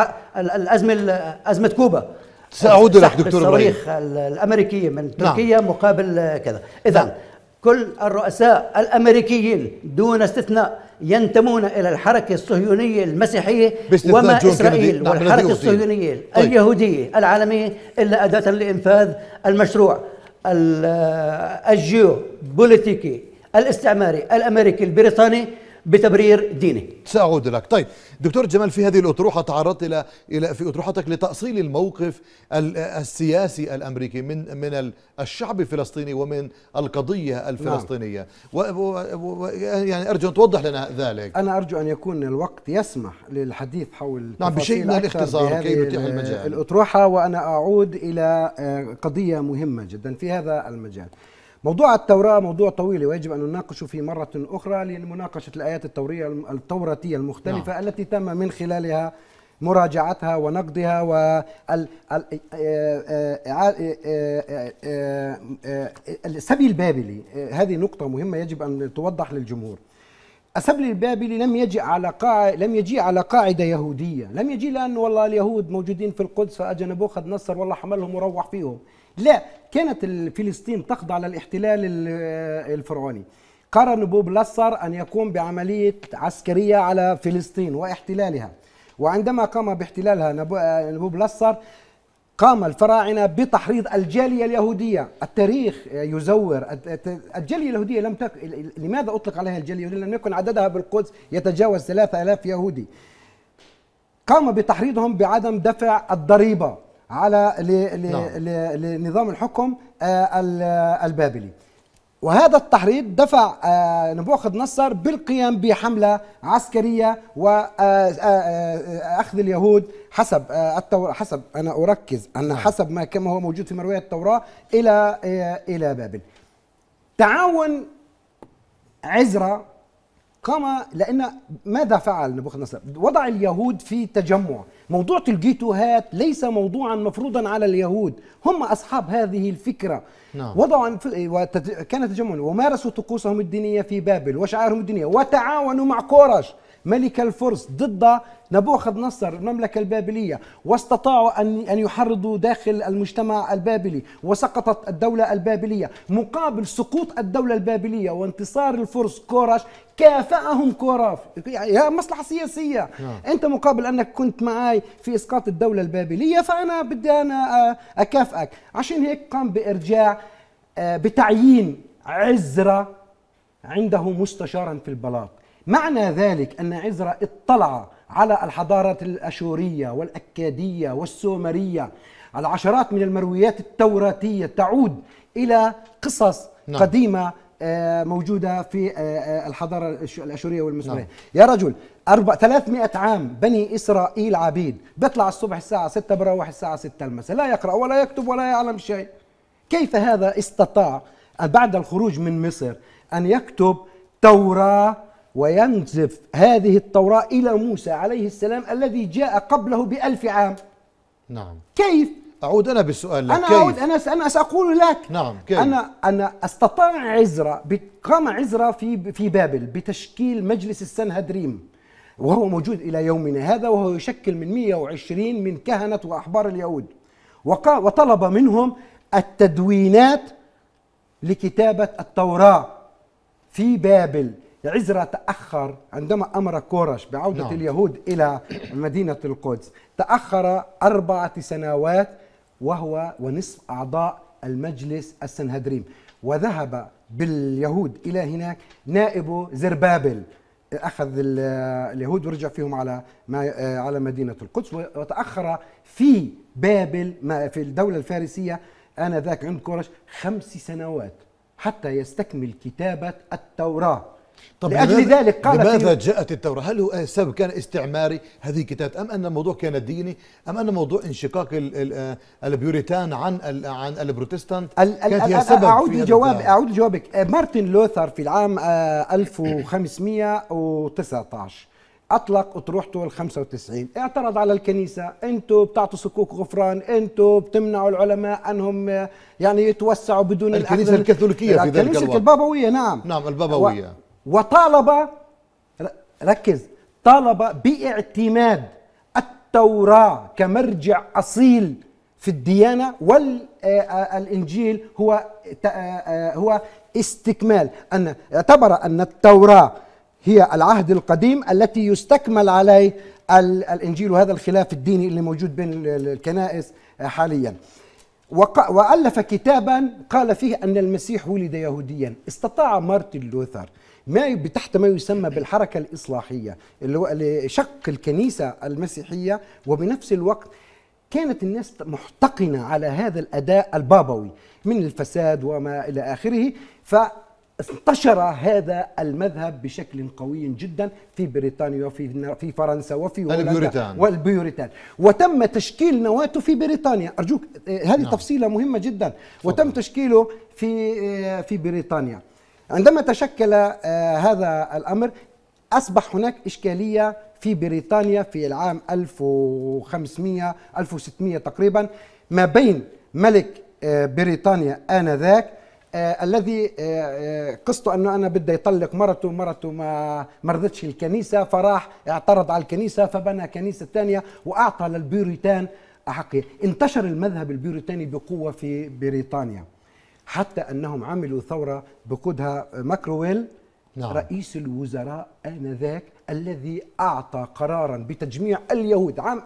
أزمة كوبا. سأعود لك دكتور إبراهيم. الصواريخ الأمريكية من تركيا مقابل كذا. إذن كل الرؤساء الأمريكيين دون استثناء ينتمون إلى الحركة الصهيونية المسيحية، وما إسرائيل والحركة الصهيونية اليهودية العالمية إلا أداة لإنفاذ المشروع الجيوبوليتيكي الاستعماري الأمريكي البريطاني بتبرير ديني. سأعود لك. طيب دكتور جمال، في هذه الأطروحة تعرضت إلى في أطروحتك لتأصيل الموقف السياسي الأمريكي من الشعب الفلسطيني ومن القضية الفلسطينية، يعني أرجو أن توضح لنا ذلك. أنا أرجو أن يكون الوقت يسمح للحديث حول بشيء من الاختصار كي نتيح المجال الأطروحة، وأنا أعود إلى قضية مهمة جدا في هذا المجال. موضوع التوراة موضوع طويل ويجب أن نناقشه في مرة أخرى لمناقشة الآيات التوراتية المختلفة التي تم من خلالها مراجعتها ونقدها السبي البابلي. هذه نقطة مهمة يجب أن توضح للجمهور. السبي البابلي لم يجي على قاعدة يهودية، لم يجي لأن والله اليهود موجودين في القدس فأجى نبوخذ نصر والله حملهم وروح فيهم، لا، كانت فلسطين تخضع للاحتلال الفرعوني. قرر نبوخذ أن يقوم بعملية عسكرية على فلسطين واحتلالها، وعندما قام باحتلالها نبوخذ قام الفراعنة بتحريض الجالية اليهودية. التاريخ يزور الجالية اليهودية لماذا أطلق عليها الجالية اليهودية؟ لم يكن عددها بالقدس يتجاوز 3000 يهودي. قام بتحريضهم بعدم دفع الضريبة على لنظام الحكم البابلي، وهذا التحريض دفع نبوخذ نصر بالقيام بحملة عسكرية وأخذ اليهود حسب التوراة، حسب أنا أركز أن حسب ما كما هو موجود في مرويات التوراة إلى بابل. تعاون عزرا قام، لأن ماذا فعل نبوخذ نصر؟ وضع اليهود في تجمع. موضوع الجيتوهات ليس موضوعا مفروضا على اليهود، هم أصحاب هذه الفكرة. نعم. وضعوا كان تجمعا ومارسوا طقوسهم الدينية في بابل وشعائرهم الدينية، وتعاونوا مع كورش ملك الفرس ضد نبوخذ نصر المملكة البابلية، واستطاعوا أن يحرضوا داخل المجتمع البابلي، وسقطت الدولة البابلية. مقابل سقوط الدولة البابلية وانتصار الفرس كورش كافأهم كوراف، يعني مصلحة سياسية. أنت مقابل أنك كنت معي في إسقاط الدولة البابلية، فأنا بدي أنا أكافئك. عشان هيك قام بإرجاع بتعيين عزرا عنده مستشارا في البلاط. معنى ذلك أن عزرا اطلع على الحضارة الأشورية والأكادية والسومرية، على عشرات من المرويات التوراتية تعود إلى قصص قديمة موجودة في الحضارة الأشورية والمسورية. يا رجل 300 عام بني إسرائيل عبيد، بيطلع الصبح الساعة 6 بروح الساعة 6 المساء، لا يقرأ ولا يكتب ولا يعلم شيء. كيف هذا استطاع بعد الخروج من مصر أن يكتب توراة وينزف هذه التوراة إلى موسى عليه السلام الذي جاء قبله ب1000 عام؟ نعم. كيف؟ أعود أنا بالسؤال لك. أنا سأقول لك. نعم. كيف؟ أنا استطاع عزرا، قام عزرا في بابل بتشكيل مجلس السنهدريم، وهو موجود إلى يومنا هذا، وهو يشكل من 120 من كهنة وأحبار اليهود، وطلب منهم التدوينات لكتابة التوراة في بابل. عزرا تأخر عندما أمر كورش بعودة اليهود إلى مدينة القدس، تأخر 4 سنوات، وهو ونصف أعضاء المجلس السنهدريم، وذهب باليهود إلى هناك نائب زربابل، أخذ اليهود ورجع فيهم على مدينة القدس، وتأخر في بابل في الدولة الفارسية آنذاك عند كورش 5 سنوات حتى يستكمل كتابة التوراة. طب لأجل ذلك قال لماذا جاءت التوراة؟ هل هو السبب كان استعماري هذه كتابة، أم أن الموضوع كان ديني، أم أن موضوع انشقاق البيوريتان عن البروتستانت كانت هي السبب؟ أعود لجوابك. مارتن لوثر في العام 1519 أطلق أطروحته ال95، اعترض على الكنيسة، أنتوا بتعطوا صكوك غفران، أنتوا بتمنعوا العلماء أنهم يعني يتوسعوا بدون الكنيسة الكاثوليكية في ذلك الوقت، الكنيسة البابوية. نعم البابوية. وطالب، ركز، طالب باعتماد التوراة كمرجع أصيل في الديانة، والإنجيل هو استكمال. أن اعتبر أن التوراة هي العهد القديم التي يستكمل عليه الإنجيل، وهذا الخلاف الديني اللي موجود بين الكنائس حاليا. وألف كتابا قال فيه أن المسيح ولد يهوديا. استطاع مارتن لوثر تحت ما يسمى بالحركة الإصلاحية، اللي هو شق الكنيسة المسيحية، وبنفس الوقت كانت الناس محتقنة على هذا الأداء البابوي من الفساد وما إلى آخره، فانتشر هذا المذهب بشكل قوي جدا في بريطانيا وفي فرنسا وفي هولندا والبيوريتان، وتم تشكيل نواته في بريطانيا. أرجوك، هذه تفصيلة مهمة جدا. وتم تشكيله في بريطانيا. عندما تشكل هذا الأمر أصبح هناك إشكالية في بريطانيا في العام 1600 تقريبا، ما بين ملك بريطانيا آنذاك الذي قصته أنه أنا بدي يطلق مرته ما رضتش الكنيسة، فراح اعترض على الكنيسة فبنى كنيسة ثانية وأعطى للبيوريتان أحقية. انتشر المذهب البيوريتاني بقوة في بريطانيا، حتى أنهم عملوا ثورة بقودها ماكروويل رئيس الوزراء آنذاك، الذي أعطى قرارا بتجميع اليهود عام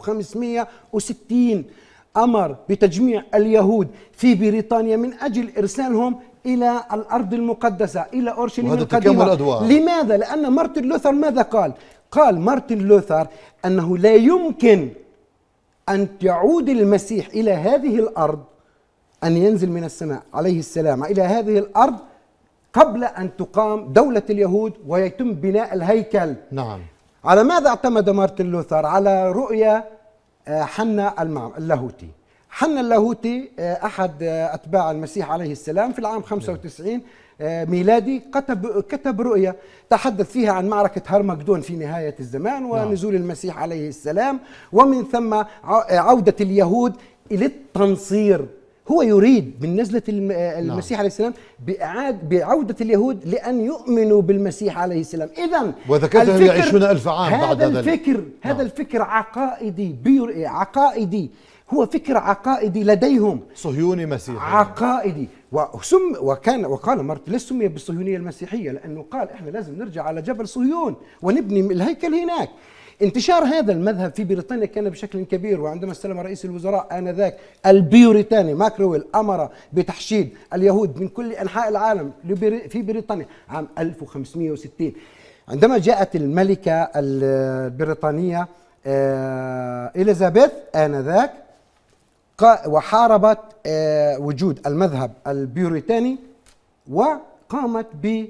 1560، أمر بتجميع اليهود في بريطانيا من أجل إرسالهم إلى الأرض المقدسة، إلى أورشليم القديمة. لماذا؟ لأن مارتن لوثر ماذا قال؟ قال مارتن لوثر أنه لا يمكن أن يعود المسيح إلى هذه الأرض، أن ينزل من السماء عليه السلام إلى هذه الأرض قبل أن تقام دولة اليهود ويتم بناء الهيكل. نعم. على ماذا اعتمد مارتن لوثر؟ على رؤية حنا اللاهوتي. حنا اللاهوتي أحد أتباع المسيح عليه السلام في العام 95 ميلادي كتب رؤية تحدث فيها عن معركة هرمجدون في نهاية الزمان ونزول المسيح عليه السلام، ومن ثم عودة اليهود إلى التنصير. هو يريد من نزلة المسيح عليه السلام بعودة اليهود لأن يؤمنوا بالمسيح عليه السلام. إذن وإذا كانوا يعيشون 1000 عام بعد هذا الفكر عقائدي، هو فكر عقائدي لديهم، صهيوني مسيحي عقائدي. وقال مارتن ليش سمي بالصهيونية المسيحية؟ لأنه قال إحنا لازم نرجع على جبل صهيون ونبني الهيكل هناك. انتشار هذا المذهب في بريطانيا كان بشكل كبير، وعندما استلم رئيس الوزراء آنذاك البيوريتاني ماكرويل أمر بتحشيد اليهود من كل أنحاء العالم في بريطانيا عام 1560. عندما جاءت الملكة البريطانية إليزابيث آنذاك وحاربت وجود المذهب البيوريتاني وقامت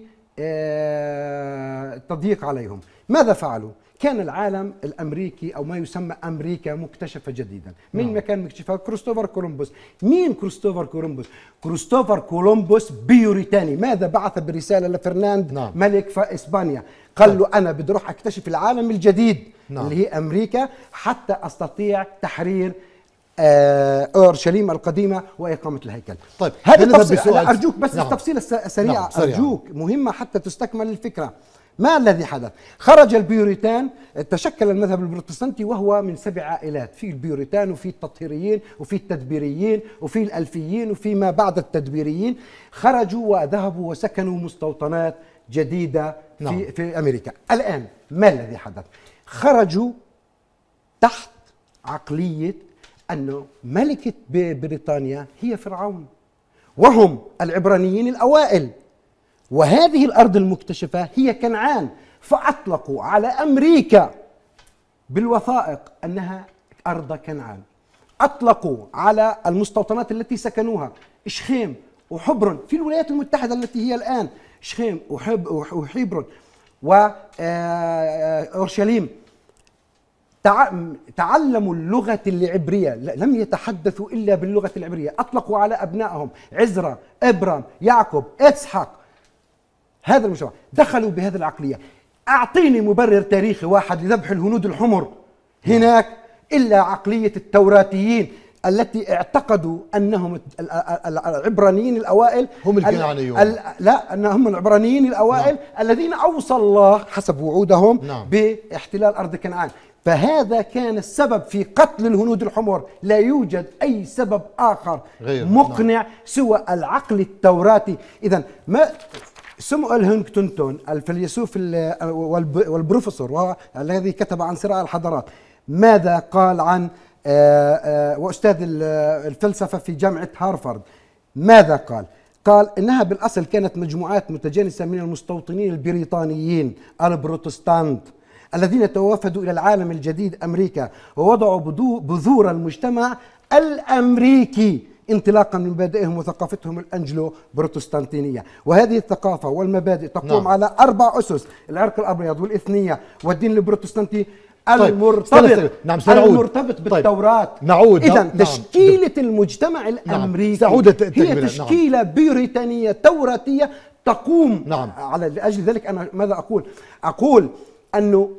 بتضييق عليهم. ماذا فعلوا؟ كان العالم الأمريكي أو ما يسمى أمريكا مكتشفة جديدا. مين ما كان مكتشفها؟ كريستوفر كولومبوس. مين كريستوفر كولومبوس؟ كريستوفر كولومبوس بيوريتاني. ماذا بعث برسالة لفرناند ملك إسبانيا؟ قال له أنا بدي أروح أكتشف العالم الجديد اللي هي أمريكا حتى أستطيع تحرير أورشليم القديمة وإقامة الهيكل. طيب هذا أرجوك بس التفصيل السريع أرجوك مهمة حتى تستكمل الفكرة. ما الذي حدث؟ خرج البيوريتان، تشكل المذهب البروتستانتي وهو من 7 عائلات، في البيوريتان وفي التطهيريين وفي التدبيريين وفي الألفيين وفي ما بعد التدبيريين. خرجوا وذهبوا وسكنوا مستوطنات جديدة في أمريكا. الآن ما الذي حدث؟ خرجوا تحت عقلية أنه ملكة بريطانيا هي فرعون وهم العبرانيين الأوائل، وهذه الأرض المكتشفة هي كنعان، فأطلقوا على أمريكا بالوثائق أنها أرض كنعان. أطلقوا على المستوطنات التي سكنوها شخيم وحبرون في الولايات المتحدة التي هي الآن شخيم وحبرون وأورشليم. تعلموا اللغة العبرية، لم يتحدثوا إلا باللغة العبرية. أطلقوا على أبنائهم عزرا، إبرام، يعقوب، إسحاق. هذا المجتمع دخلوا بهذه العقلية. أعطيني مبرر تاريخي واحد لذبح الهنود الحمر هناك إلا عقلية التوراتيين التي اعتقدوا أنهم العبرانيين الأوائل هم الكنعانيون. لا، أنهم العبرانيين الأوائل الذين أوصى الله حسب وعودهم باحتلال أرض كنعان. فهذا كان السبب في قتل الهنود الحمر. لا يوجد أي سبب آخر مقنع سوى العقل التوراتي. إذن ما سمويل هانتنجتون الفيلسوف والبروفيسور وهو الذي كتب عن صراع الحضارات ماذا قال عن وأستاذ الفلسفة في جامعة هارفارد؟ ماذا قال؟ قال إنها بالأصل كانت مجموعات متجانسة من المستوطنين البريطانيين البروتستانت الذين توافدوا إلى العالم الجديد أمريكا ووضعوا بذور المجتمع الأمريكي انطلاقا من مبادئهم وثقافتهم الأنجلو بروتستانتينية. وهذه الثقافة والمبادئ تقوم على 4 أسس: العرق الأبيض والإثنية والدين البروتستانتي المرتبط بالتوراة. إذن تشكيلة المجتمع الأمريكي هي تشكيلة بريطانية توراتية تقوم على لأجل ذلك أنا ماذا أقول؟ أقول أنه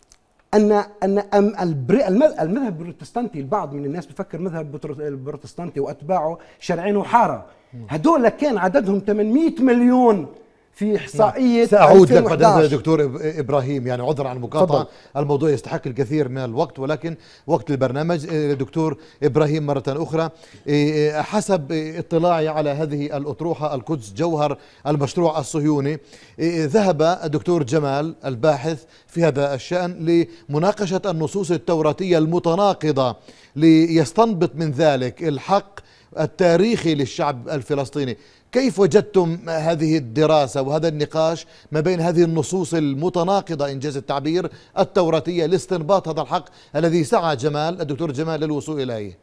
المذهب البروتستانتي، البعض من الناس بفكر مذهب البروتستانتي وأتباعه شرعين وحارة. هدول كان عددهم 800 مليون في إحصائية. سأعود لك بعد هذا دكتور إبراهيم، يعني عذرا عن المقاطعة، الموضوع يستحق الكثير من الوقت ولكن وقت البرنامج. دكتور إبراهيم مرة أخرى، حسب اطلاعي على هذه الأطروحة القدس جوهر المشروع الصهيوني، ذهب الدكتور جمال الباحث في هذا الشأن لمناقشة النصوص التوراتية المتناقضة ليستنبط من ذلك الحق التاريخي للشعب الفلسطيني. كيف وجدتم هذه الدراسة وهذا النقاش ما بين هذه النصوص المتناقضة إنجاز التعبير التوراتية لاستنباط هذا الحق الذي سعى الدكتور جمال للوصول إليه؟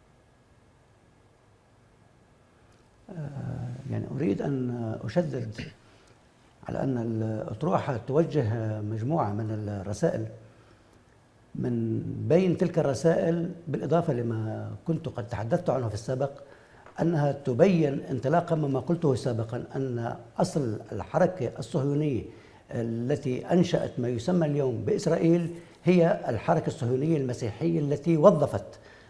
يعني أريد أن أشدد على أن الأطروحة توجه مجموعة من الرسائل من بين تلك الرسائل بالإضافة لما كنت قد تحدثت عنه في السابق أنها تبين انطلاقا مما قلته سابقا أن أصل الحركة الصهيونية التي أنشأت ما يسمى اليوم بإسرائيل هي الحركة الصهيونية المسيحية التي وظفت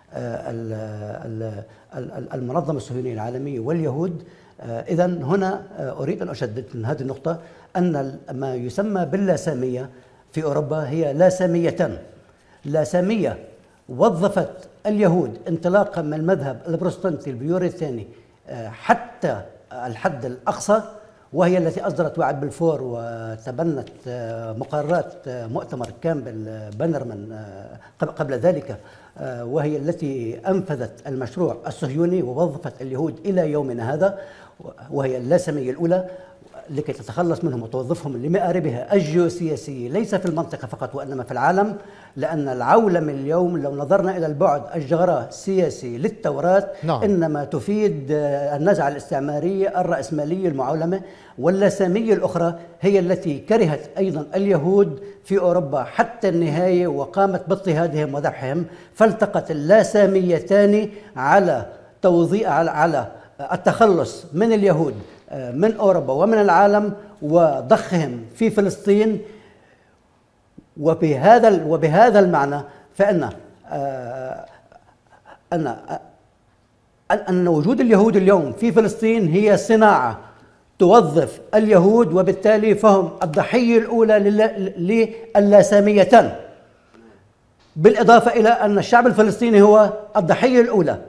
المنظمة الصهيونية العالمية واليهود. إذا هنا أريد أن أشدد من هذه النقطة أن ما يسمى باللاسامية في أوروبا هي لاساميتان. لاسامية وظفت اليهود انطلاقا من المذهب البروتستانتي البيوريثاني حتى الحد الأقصى، وهي التي أصدرت وعد بلفور وتبنت مقررات مؤتمر كامبل بانرمان قبل ذلك، وهي التي أنفذت المشروع الصهيوني ووظفت اليهود إلى يومنا هذا، وهي اللاسامية الأولى لكي تتخلص منهم وتوظفهم لمآربها الجيوسياسية ليس في المنطقة فقط وإنما في العالم. لأن العولمة اليوم لو نظرنا إلى البعد الجغرافي للتوراة إنما تفيد النزعة الاستعمارية الرأسمالية المعولمة. واللاسامية الأخرى هي التي كرهت أيضا اليهود في أوروبا حتى النهاية وقامت باضطهادهم وذبحهم، فالتقت اللاساميتان على على التخلص من اليهود من أوروبا ومن العالم وضخهم في فلسطين. وبهذا المعنى فإن أن وجود اليهود اليوم في فلسطين هي صناعة توظف اليهود، وبالتالي فهم الضحية الأولى للاساميتان، بالإضافة إلى أن الشعب الفلسطيني هو الضحية الأولى.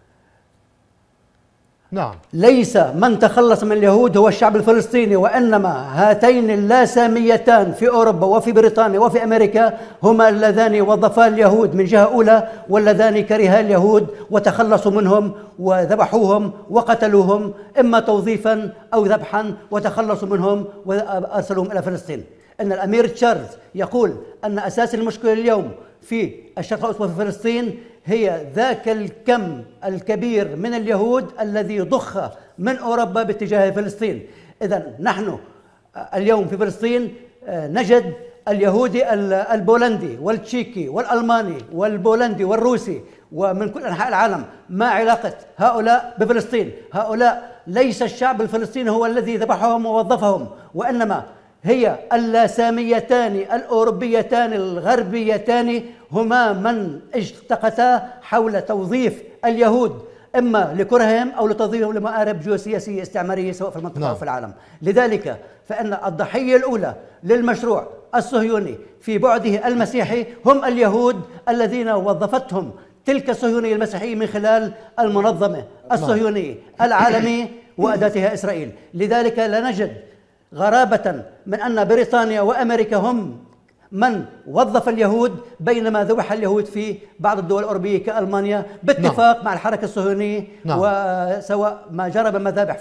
نعم. ليس من تخلص من اليهود هو الشعب الفلسطيني، وإنما هاتين اللاساميتان في أوروبا وفي بريطانيا وفي أمريكا هما اللذان وظفا اليهود من جهة أولى، واللذان كرها اليهود وتخلصوا منهم وذبحوهم وقتلوهم إما توظيفا أو ذبحا، وتخلصوا منهم وأرسلوهم إلى فلسطين. أن الأمير تشارلز يقول أن أساس المشكلة اليوم في الشرق الأوسط وفي فلسطين هي ذاك الكم الكبير من اليهود الذي ضخ من أوروبا باتجاه فلسطين. إذن نحن اليوم في فلسطين نجد اليهودي البولندي والتشيكي والألماني والبولندي والروسي ومن كل أنحاء العالم. ما علاقة هؤلاء بفلسطين؟ هؤلاء ليس الشعب الفلسطيني هو الذي ذبحهم ووظفهم، وإنما هي اللاساميتان الأوروبيتان الغربيتان هما من التقتا حول توظيف اليهود إما لكرههم أو لتوظيفهم لمآرب جيوسياسية استعمارية سواء في المنطقة أو في العالم. لذلك فإن الضحية الأولى للمشروع الصهيوني في بعده المسيحي هم اليهود الذين وظفتهم تلك الصهيونية المسيحية من خلال المنظمة الصهيونية العالمية وأداتها إسرائيل. لذلك لا نجد غرابة من أن بريطانيا وأمريكا هم من وظف اليهود، بينما ذبح اليهود في بعض الدول الأوروبية كألمانيا باتفاق مع الحركة الصهيونية. وسواء ما جرى بمذابح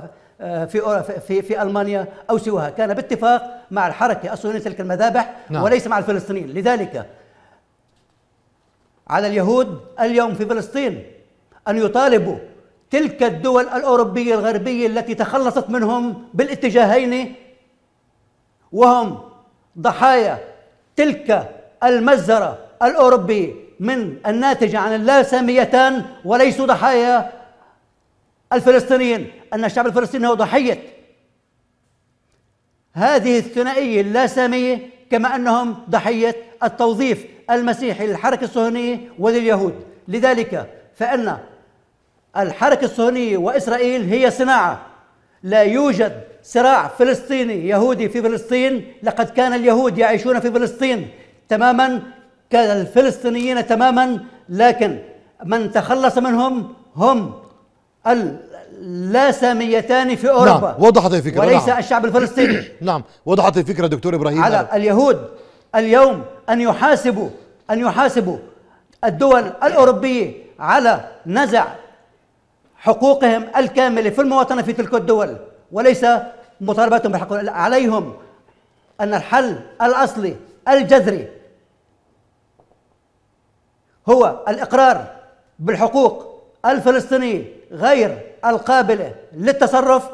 في ألمانيا أو سواها كان باتفاق مع الحركة الصهيونية تلك المذابح وليس مع الفلسطينيين. لذلك على اليهود اليوم في فلسطين أن يطالبوا تلك الدول الأوروبية الغربية التي تخلصت منهم بالاتجاهين، وهم ضحايا تلك المجزرة الأوروبية من الناتجة عن اللاساميتان وليسوا ضحايا الفلسطينيين. أن الشعب الفلسطيني هو ضحية هذه الثنائية اللاسامية، كما أنهم ضحية التوظيف المسيحي للحركة الصهيونية ولليهود. لذلك فإن الحركة الصهيونية وإسرائيل هي صناعة. لا يوجد صراع فلسطيني يهودي في فلسطين، لقد كان اليهود يعيشون في فلسطين تماما كالفلسطينيين تماما، لكن من تخلص منهم هم اللاساميتان في أوروبا. نعم، وضحت الفكرة وليس الشعب الفلسطيني. نعم، وضحت الفكرة دكتور إبراهيم. على اليهود اليوم أن يحاسبوا الدول الأوروبية على نزع حقوقهم الكاملة في المواطنة في تلك الدول، وليس مطالبتهم بحق. عليهم أن الحل الأصلي الجذري هو الإقرار بالحقوق الفلسطينية غير القابلة للتصرف،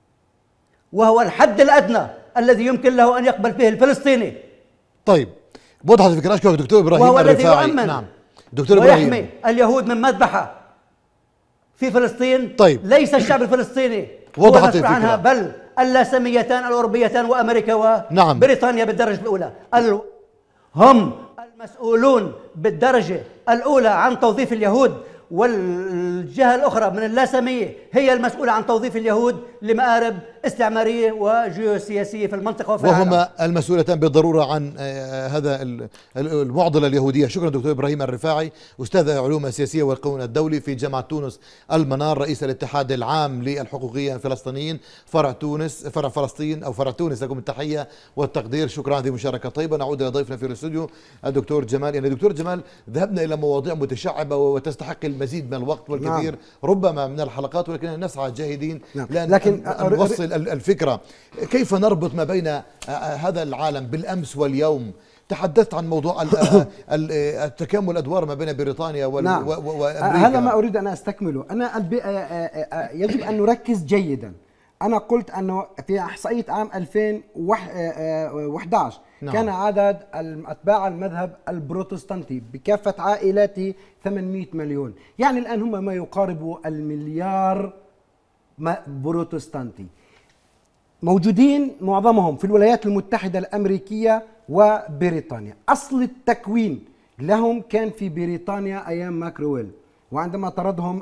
وهو الحد الأدنى الذي يمكن له أن يقبل به الفلسطيني. طيب، وضحت الفكرة. أشكرك دكتور إبراهيم وهو الذي الرفاعي. يؤمن نعم دكتور إبراهيم. ويحمي اليهود من مذبحة في فلسطين. طيب. ليس الشعب الفلسطيني وضحت هو المسؤول عنها، الفكرة. بل اللاساميتان الأوروبيتان وأمريكا نعم. وبريطانيا بالدرجة الأولى هم المسؤولون بالدرجة الأولى عن توظيف اليهود، والجهة الأخرى من اللاسامية هي المسؤولة عن توظيف اليهود لمآرب استعمارية وجيوسياسية في المنطقة وفي العالم. وهما المسؤولتان بالضرورة عن هذا المعضلة اليهودية. شكرا دكتور إبراهيم الرفاعي، أستاذ علوم السياسية والقانون الدولي في جامعة تونس المنار، رئيس الاتحاد العام للحقوقيين الفلسطينيين فرع تونس، فرع فلسطين أو فرع تونس. لكم التحية والتقدير، شكرا، هذه مشاركة طيبة. نعود إلى ضيفنا في الاستوديو الدكتور جمال. يعني دكتور جمال، ذهبنا إلى مواضيع متشعبة وتستحق المزيد من الوقت والكثير ربما من الحلقات، ولكن نسعى جاهدين لكن نوصل الفكرة. كيف نربط ما بين هذا العالم بالأمس واليوم؟ تحدثت عن موضوع التكامل الأدوار ما بين بريطانيا وأمريكا. هذا ما أريد أن أستكمله. أنا يجب أن نركز جيدا. أنا قلت أنه في إحصائية عام 2011 كان عدد أتباع المذهب البروتستانتي بكافة عائلاته 800 مليون، يعني الآن هم ما يقارب المليار بروتستانتي، موجودين معظمهم في الولايات المتحدة الأمريكية وبريطانيا. أصل التكوين لهم كان في بريطانيا أيام ماكرويل، وعندما طردهم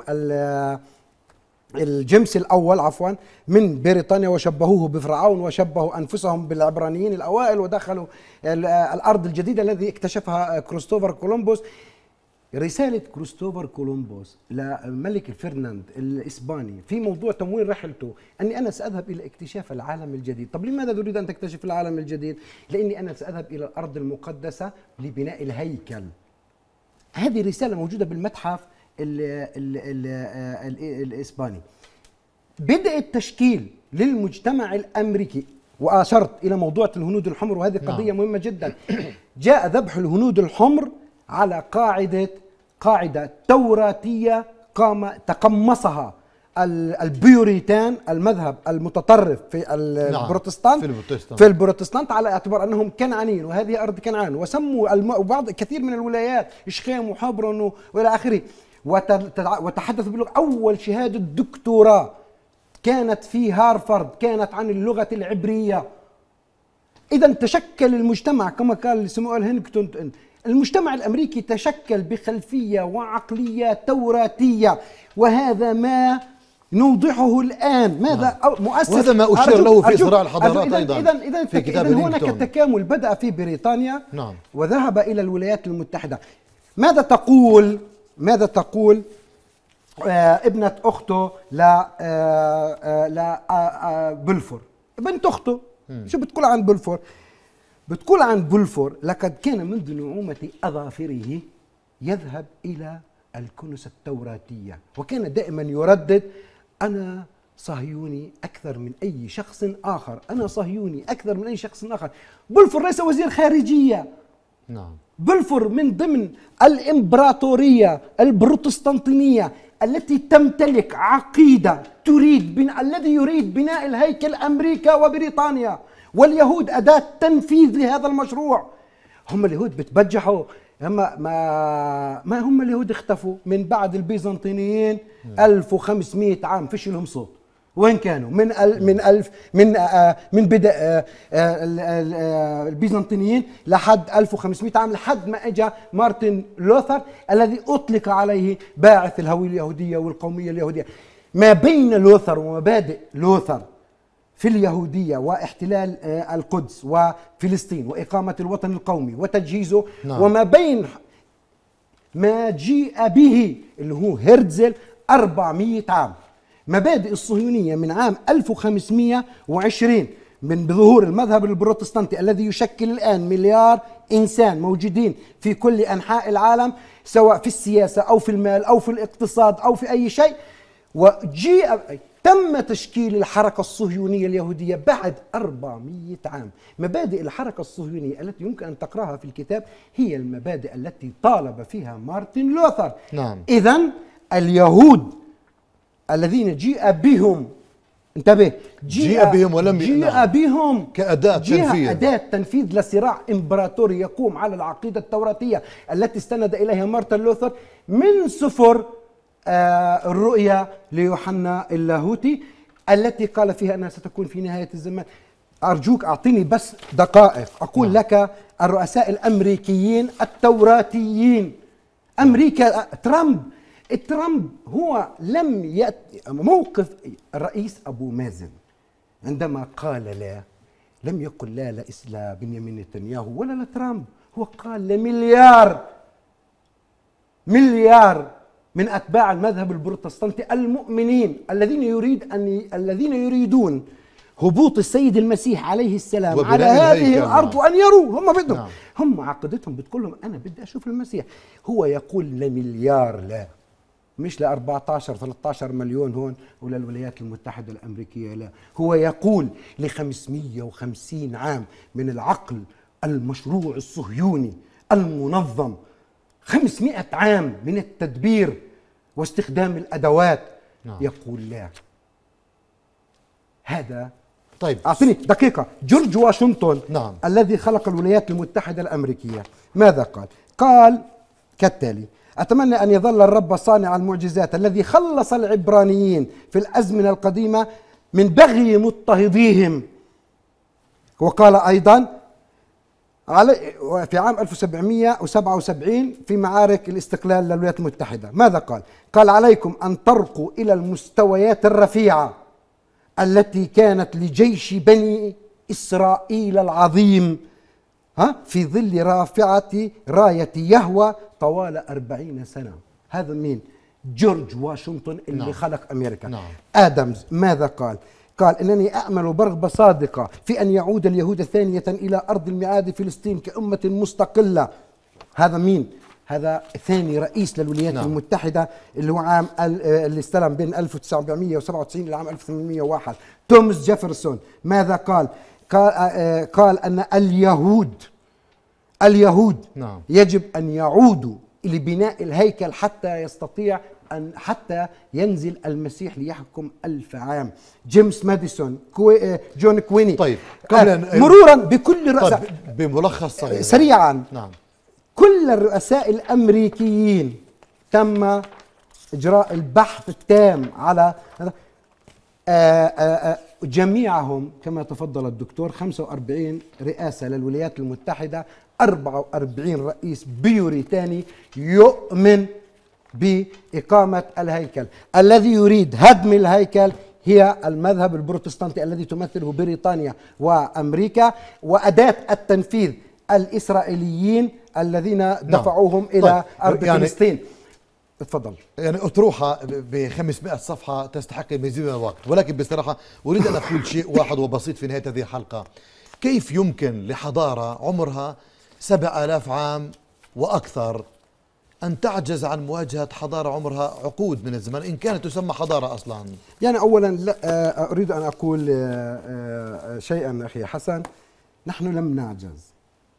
الجمس الأول من بريطانيا وشبهوه بفرعون وشبهوا أنفسهم بالعبرانيين الأوائل ودخلوا الأرض الجديدة الذي اكتشفها كريستوفر كولومبوس. رسالة كريستوفر كولومبوس للملك فرناند الإسباني في موضوع تمويل رحلته أني أنا سأذهب إلى اكتشاف العالم الجديد. طب لماذا تريد أن تكتشف العالم الجديد؟ لأني أنا سأذهب إلى الأرض المقدسة لبناء الهيكل. هذه رسالة موجودة بالمتحف الإسباني. بدأ التشكيل للمجتمع الأمريكي، وأشرت إلى موضوع الهنود الحمر، وهذه قضية مهمة جدا. جاء ذبح الهنود الحمر على قاعدة توراتية تقمصها البيوريتان، المذهب المتطرف في البروتستانت على اعتبار أنهم كنعانيين وهذه أرض كنعان، وسموا بعض كثير من الولايات شخيم وحبرون وإلى آخره، وتحدثوا باللغة. أول شهادة دكتوراه كانت في هارفارد كانت عن اللغة العبرية. إذا تشكل المجتمع كما قال سمويل هينكتون، المجتمع الأمريكي تشكل بخلفية وعقلية توراتية، وهذا ما نوضحه الآن. ماذا مؤسس، وهذا ما أشير له في صراع الحضارات أيضا في كتاب هناك التكامل بدأ في بريطانيا وذهب إلى الولايات المتحدة. ماذا تقول ابنة أخته بلفور، بنت أخته، شو بتقول عن بلفور؟ بتقول عن بلفور: لقد كان منذ نعومة أظافره يذهب إلى الكنس التوراتية، وكان دائما يردد: أنا صهيوني أكثر من أي شخص آخر، أنا صهيوني أكثر من أي شخص آخر. بلفور ليس وزير خارجية. بلفور من ضمن الإمبراطورية البروتستانتينية التي تمتلك عقيدة الذي يريد بناء الهيكل أمريكا وبريطانيا، واليهود أداة تنفيذ لهذا المشروع. هم اليهود بتبجحوا، ما هم اليهود اختفوا من بعد البيزنطيين 1500 عام، فيش لهم صوت. وين كانوا؟ من بدء البيزنطيين لحد 1500 عام، لحد ما اجى مارتن لوثر الذي اطلق عليه باعث الهوية اليهودية والقومية اليهودية. ما بين لوثر ومبادئ لوثر في اليهودية واحتلال القدس وفلسطين وإقامة الوطن القومي وتجهيزه، وما بين ما جيء به اللي هو هرتزل 400 عام. مبادئ الصهيونية من عام 1520 من بظهور المذهب البروتستانتي الذي يشكل الآن مليار إنسان موجودين في كل أنحاء العالم، سواء في السياسة أو في المال أو في الاقتصاد أو في أي شيء. تم تشكيل الحركة الصهيونية اليهودية بعد 400 عام. مبادئ الحركة الصهيونية التي يمكن أن تقرأها في الكتاب هي المبادئ التي طالب فيها مارتن لوثر. إذن اليهود الذين جيء بهم انتبه، جيء بهم ولم جيء بهم كأداة تنفيذ، أداة تنفيذ لصراع إمبراطوري يقوم على العقيدة التوراتية التي استند إليها مارتن لوثر من سفر الرؤيا ليوحنا اللاهوتي التي قال فيها أنها ستكون في نهاية الزمان. أرجوك أعطيني بس دقائق أقول لك الرؤساء الأمريكيين التوراتيين. أمريكا ترامب هو لم يأتي موقف الرئيس أبو مازن عندما قال لا، لم يقل لا بنيامين نتنياهو ولا لترامب، هو قال مليار من أتباع المذهب البروتستانتي المؤمنين الذين يريدون هبوط السيد المسيح عليه السلام على هذه الأرض وأن يروا هم بدهم هم عقيدتهم بتقول لهم أنا بدي أشوف المسيح. هو يقول لمليار لا، مش ل 14 13 مليون هون ولا الولايات المتحدة الأمريكية، لا، هو يقول ل 550 عام من العقل المشروع الصهيوني المنظم، 500 عام من التدبير واستخدام الأدوات. يقول لا. هذا طيب أعطيني دقيقة. جورج واشنطن الذي خلق الولايات المتحدة الأمريكية ماذا قال؟ قال كالتالي: أتمنى أن يظل الرب صانع المعجزات الذي خلص العبرانيين في الأزمنة القديمة من بغي مضطهديهم. وقال أيضا في عام 1777 في معارك الاستقلال للولايات المتحدة ماذا قال؟ قال: عليكم أن ترقوا إلى المستويات الرفيعة التي كانت لجيش بني إسرائيل العظيم في ظل رافعة راية يهوى طوال 40 سنة. هذا مين؟ جورج واشنطن اللي خلق أمريكا. آدمز ماذا قال؟ قال: إنني أأمل برغبة صادقة في أن يعود اليهود ثانية إلى أرض الميعاد فلسطين كأمة مستقلة. هذا مين؟ هذا ثاني رئيس للولايات المتحدة اللي هو عام اللي استلم بين 1997 إلى عام 1801. توماس جيفرسون ماذا قال؟ قال أن اليهود يجب أن يعودوا إلى بناء الهيكل حتى ينزل المسيح ليحكم 1000 عام. جيمس ماديسون، جون كويني. طيب مرورا بكل الرؤساء. طيب بملخص صغير سريعا. كل الرؤساء الأمريكيين تم إجراء البحث التام على جميعهم كما تفضل الدكتور. 45 رئاسة للولايات المتحدة، 44 رئيس بيوريتاني يؤمن بإقامة الهيكل. الذي يريد هدم الهيكل هي المذهب البروتستانتي الذي تمثله بريطانيا وأمريكا، وأداة التنفيذ الإسرائيليين الذين دفعوهم إلى أرض فلسطين. تفضل. يعني أطروحة ب 500 صفحة تستحق المزيد من الوقت، ولكن بصراحة أريد أن أقول شيء واحد وبسيط في نهاية هذه الحلقة. كيف يمكن لحضارة عمرها 7000 عام وأكثر أن تعجز عن مواجهة حضارة عمرها عقود من الزمن إن كانت تسمى حضارة أصلا؟ يعني أولا لا أريد أن أقول شيئا أخي حسن، نحن لم نعجز.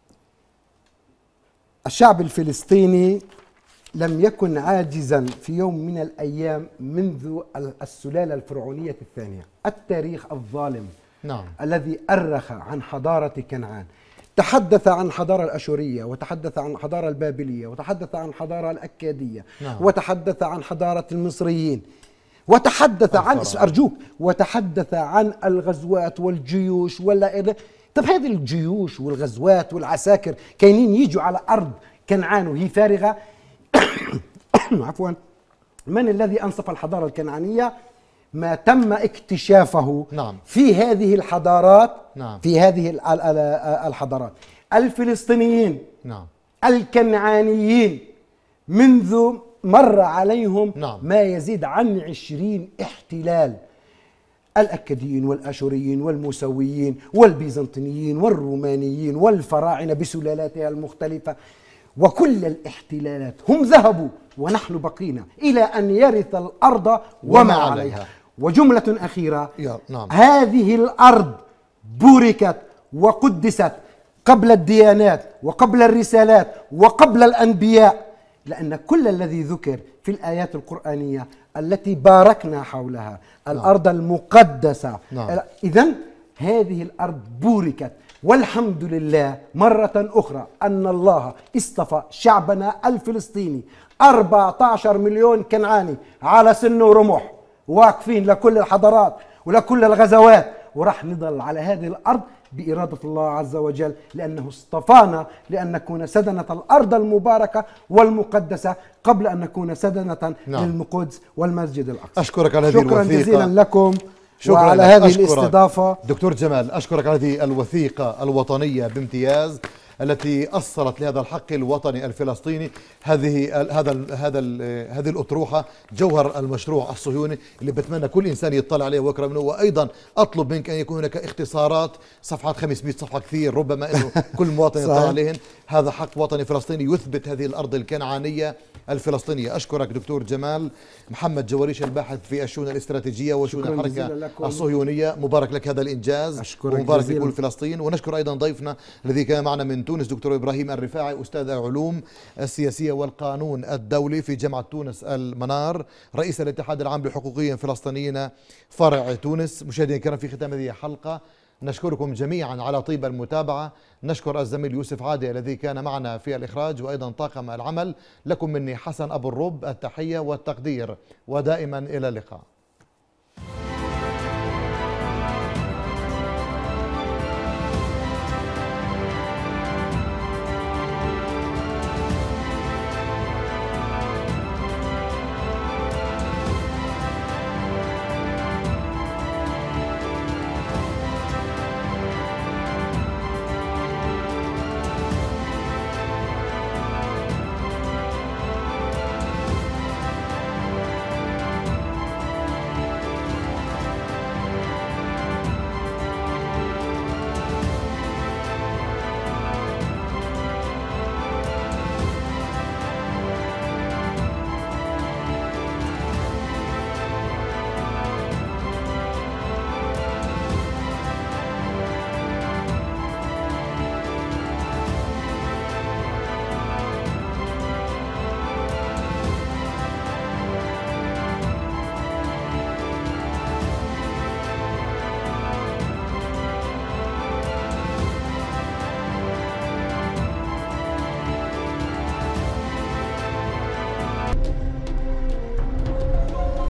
الشعب الفلسطيني لم يكن عاجزا في يوم من الأيام منذ السلالة الفرعونية الثانية. التاريخ الظالم الذي أرخ عن حضارة كنعان، تحدث عن حضارة الأشورية، وتحدث عن حضارة البابلية، وتحدث عن حضارة الأكادية، وتحدث عن حضارة المصريين، وتحدث عن أرجوك وتحدث عن الغزوات والجيوش طب هذه الجيوش والغزوات والعساكر كاينين يجوا على أرض كنعان وهي فارغة. عفوا. من الذي أنصف الحضارة الكنعانية؟ ما تم اكتشافه في هذه الحضارات في هذه الحضارات. الفلسطينيين الكنعانيين منذ مر عليهم ما يزيد عن 20 احتلال. الأكاديين والأشوريين والموسويين والبيزنطيين والرومانيين والفراعنة بسلالاتها المختلفة، وكل الاحتلالات هم ذهبوا ونحن بقينا إلى أن يرث الأرض وما عليها. وجملة أخيرة، هذه الأرض بوركت وقدست قبل الديانات وقبل الرسالات وقبل الأنبياء، لأن كل الذي ذكر في الآيات القرآنية التي باركنا حولها، الأرض المقدسة. نعم. إذن هذه الأرض بوركت، والحمد لله مرة أخرى أن الله اصطفى شعبنا الفلسطيني 14 مليون كنعاني على سن ورمح، واقفين لكل الحضارات ولكل الغزوات، ورح نضل على هذه الأرض بإرادة الله عز وجل، لأنه اصطفانا لأن نكون سدنة الأرض المباركة والمقدسة قبل أن نكون سدنة للقدس والمسجد الأقصى. أشكرك على هذه الوثيقة. شكرا جزيلا لكم شكرا وعلى لك. هذه أشكرك الاستضافة. دكتور جمال، أشكرك على هذه الوثيقة الوطنية بامتياز التي أصلت لهذا الحق الوطني الفلسطيني. هذه الأطروحة جوهر المشروع الصهيوني اللي بتمنى كل إنسان يطلع عليه ويقرأ منه. وأيضا أطلب منك أن يكون هناك اختصارات، صفحات 500 صفحة كثير، ربما أنه كل مواطن يطلع عليهن. هذا حق وطني فلسطيني يثبت هذه الأرض الكنعانية الفلسطينية. أشكرك دكتور جمال محمد جواريش، الباحث في الشؤون الاستراتيجية وشؤون الحركة الصهيونية. مبارك لك هذا الإنجاز ومبارك لكل فلسطين. ونشكر أيضا ضيفنا الذي كان معنا من تونس دكتور إبراهيم الرفاعي، أستاذ علوم السياسية والقانون الدولي في جامعة تونس المنار، رئيس الاتحاد العام للحقوقيين الفلسطينيين فرع تونس. مشاهدينا الكرام، في ختام هذه الحلقة نشكركم جميعا على طيب المتابعة. نشكر الزميل يوسف عادي الذي كان معنا في الإخراج وأيضا طاقم العمل. لكم مني حسن أبو الرب التحية والتقدير، ودائما إلى اللقاء.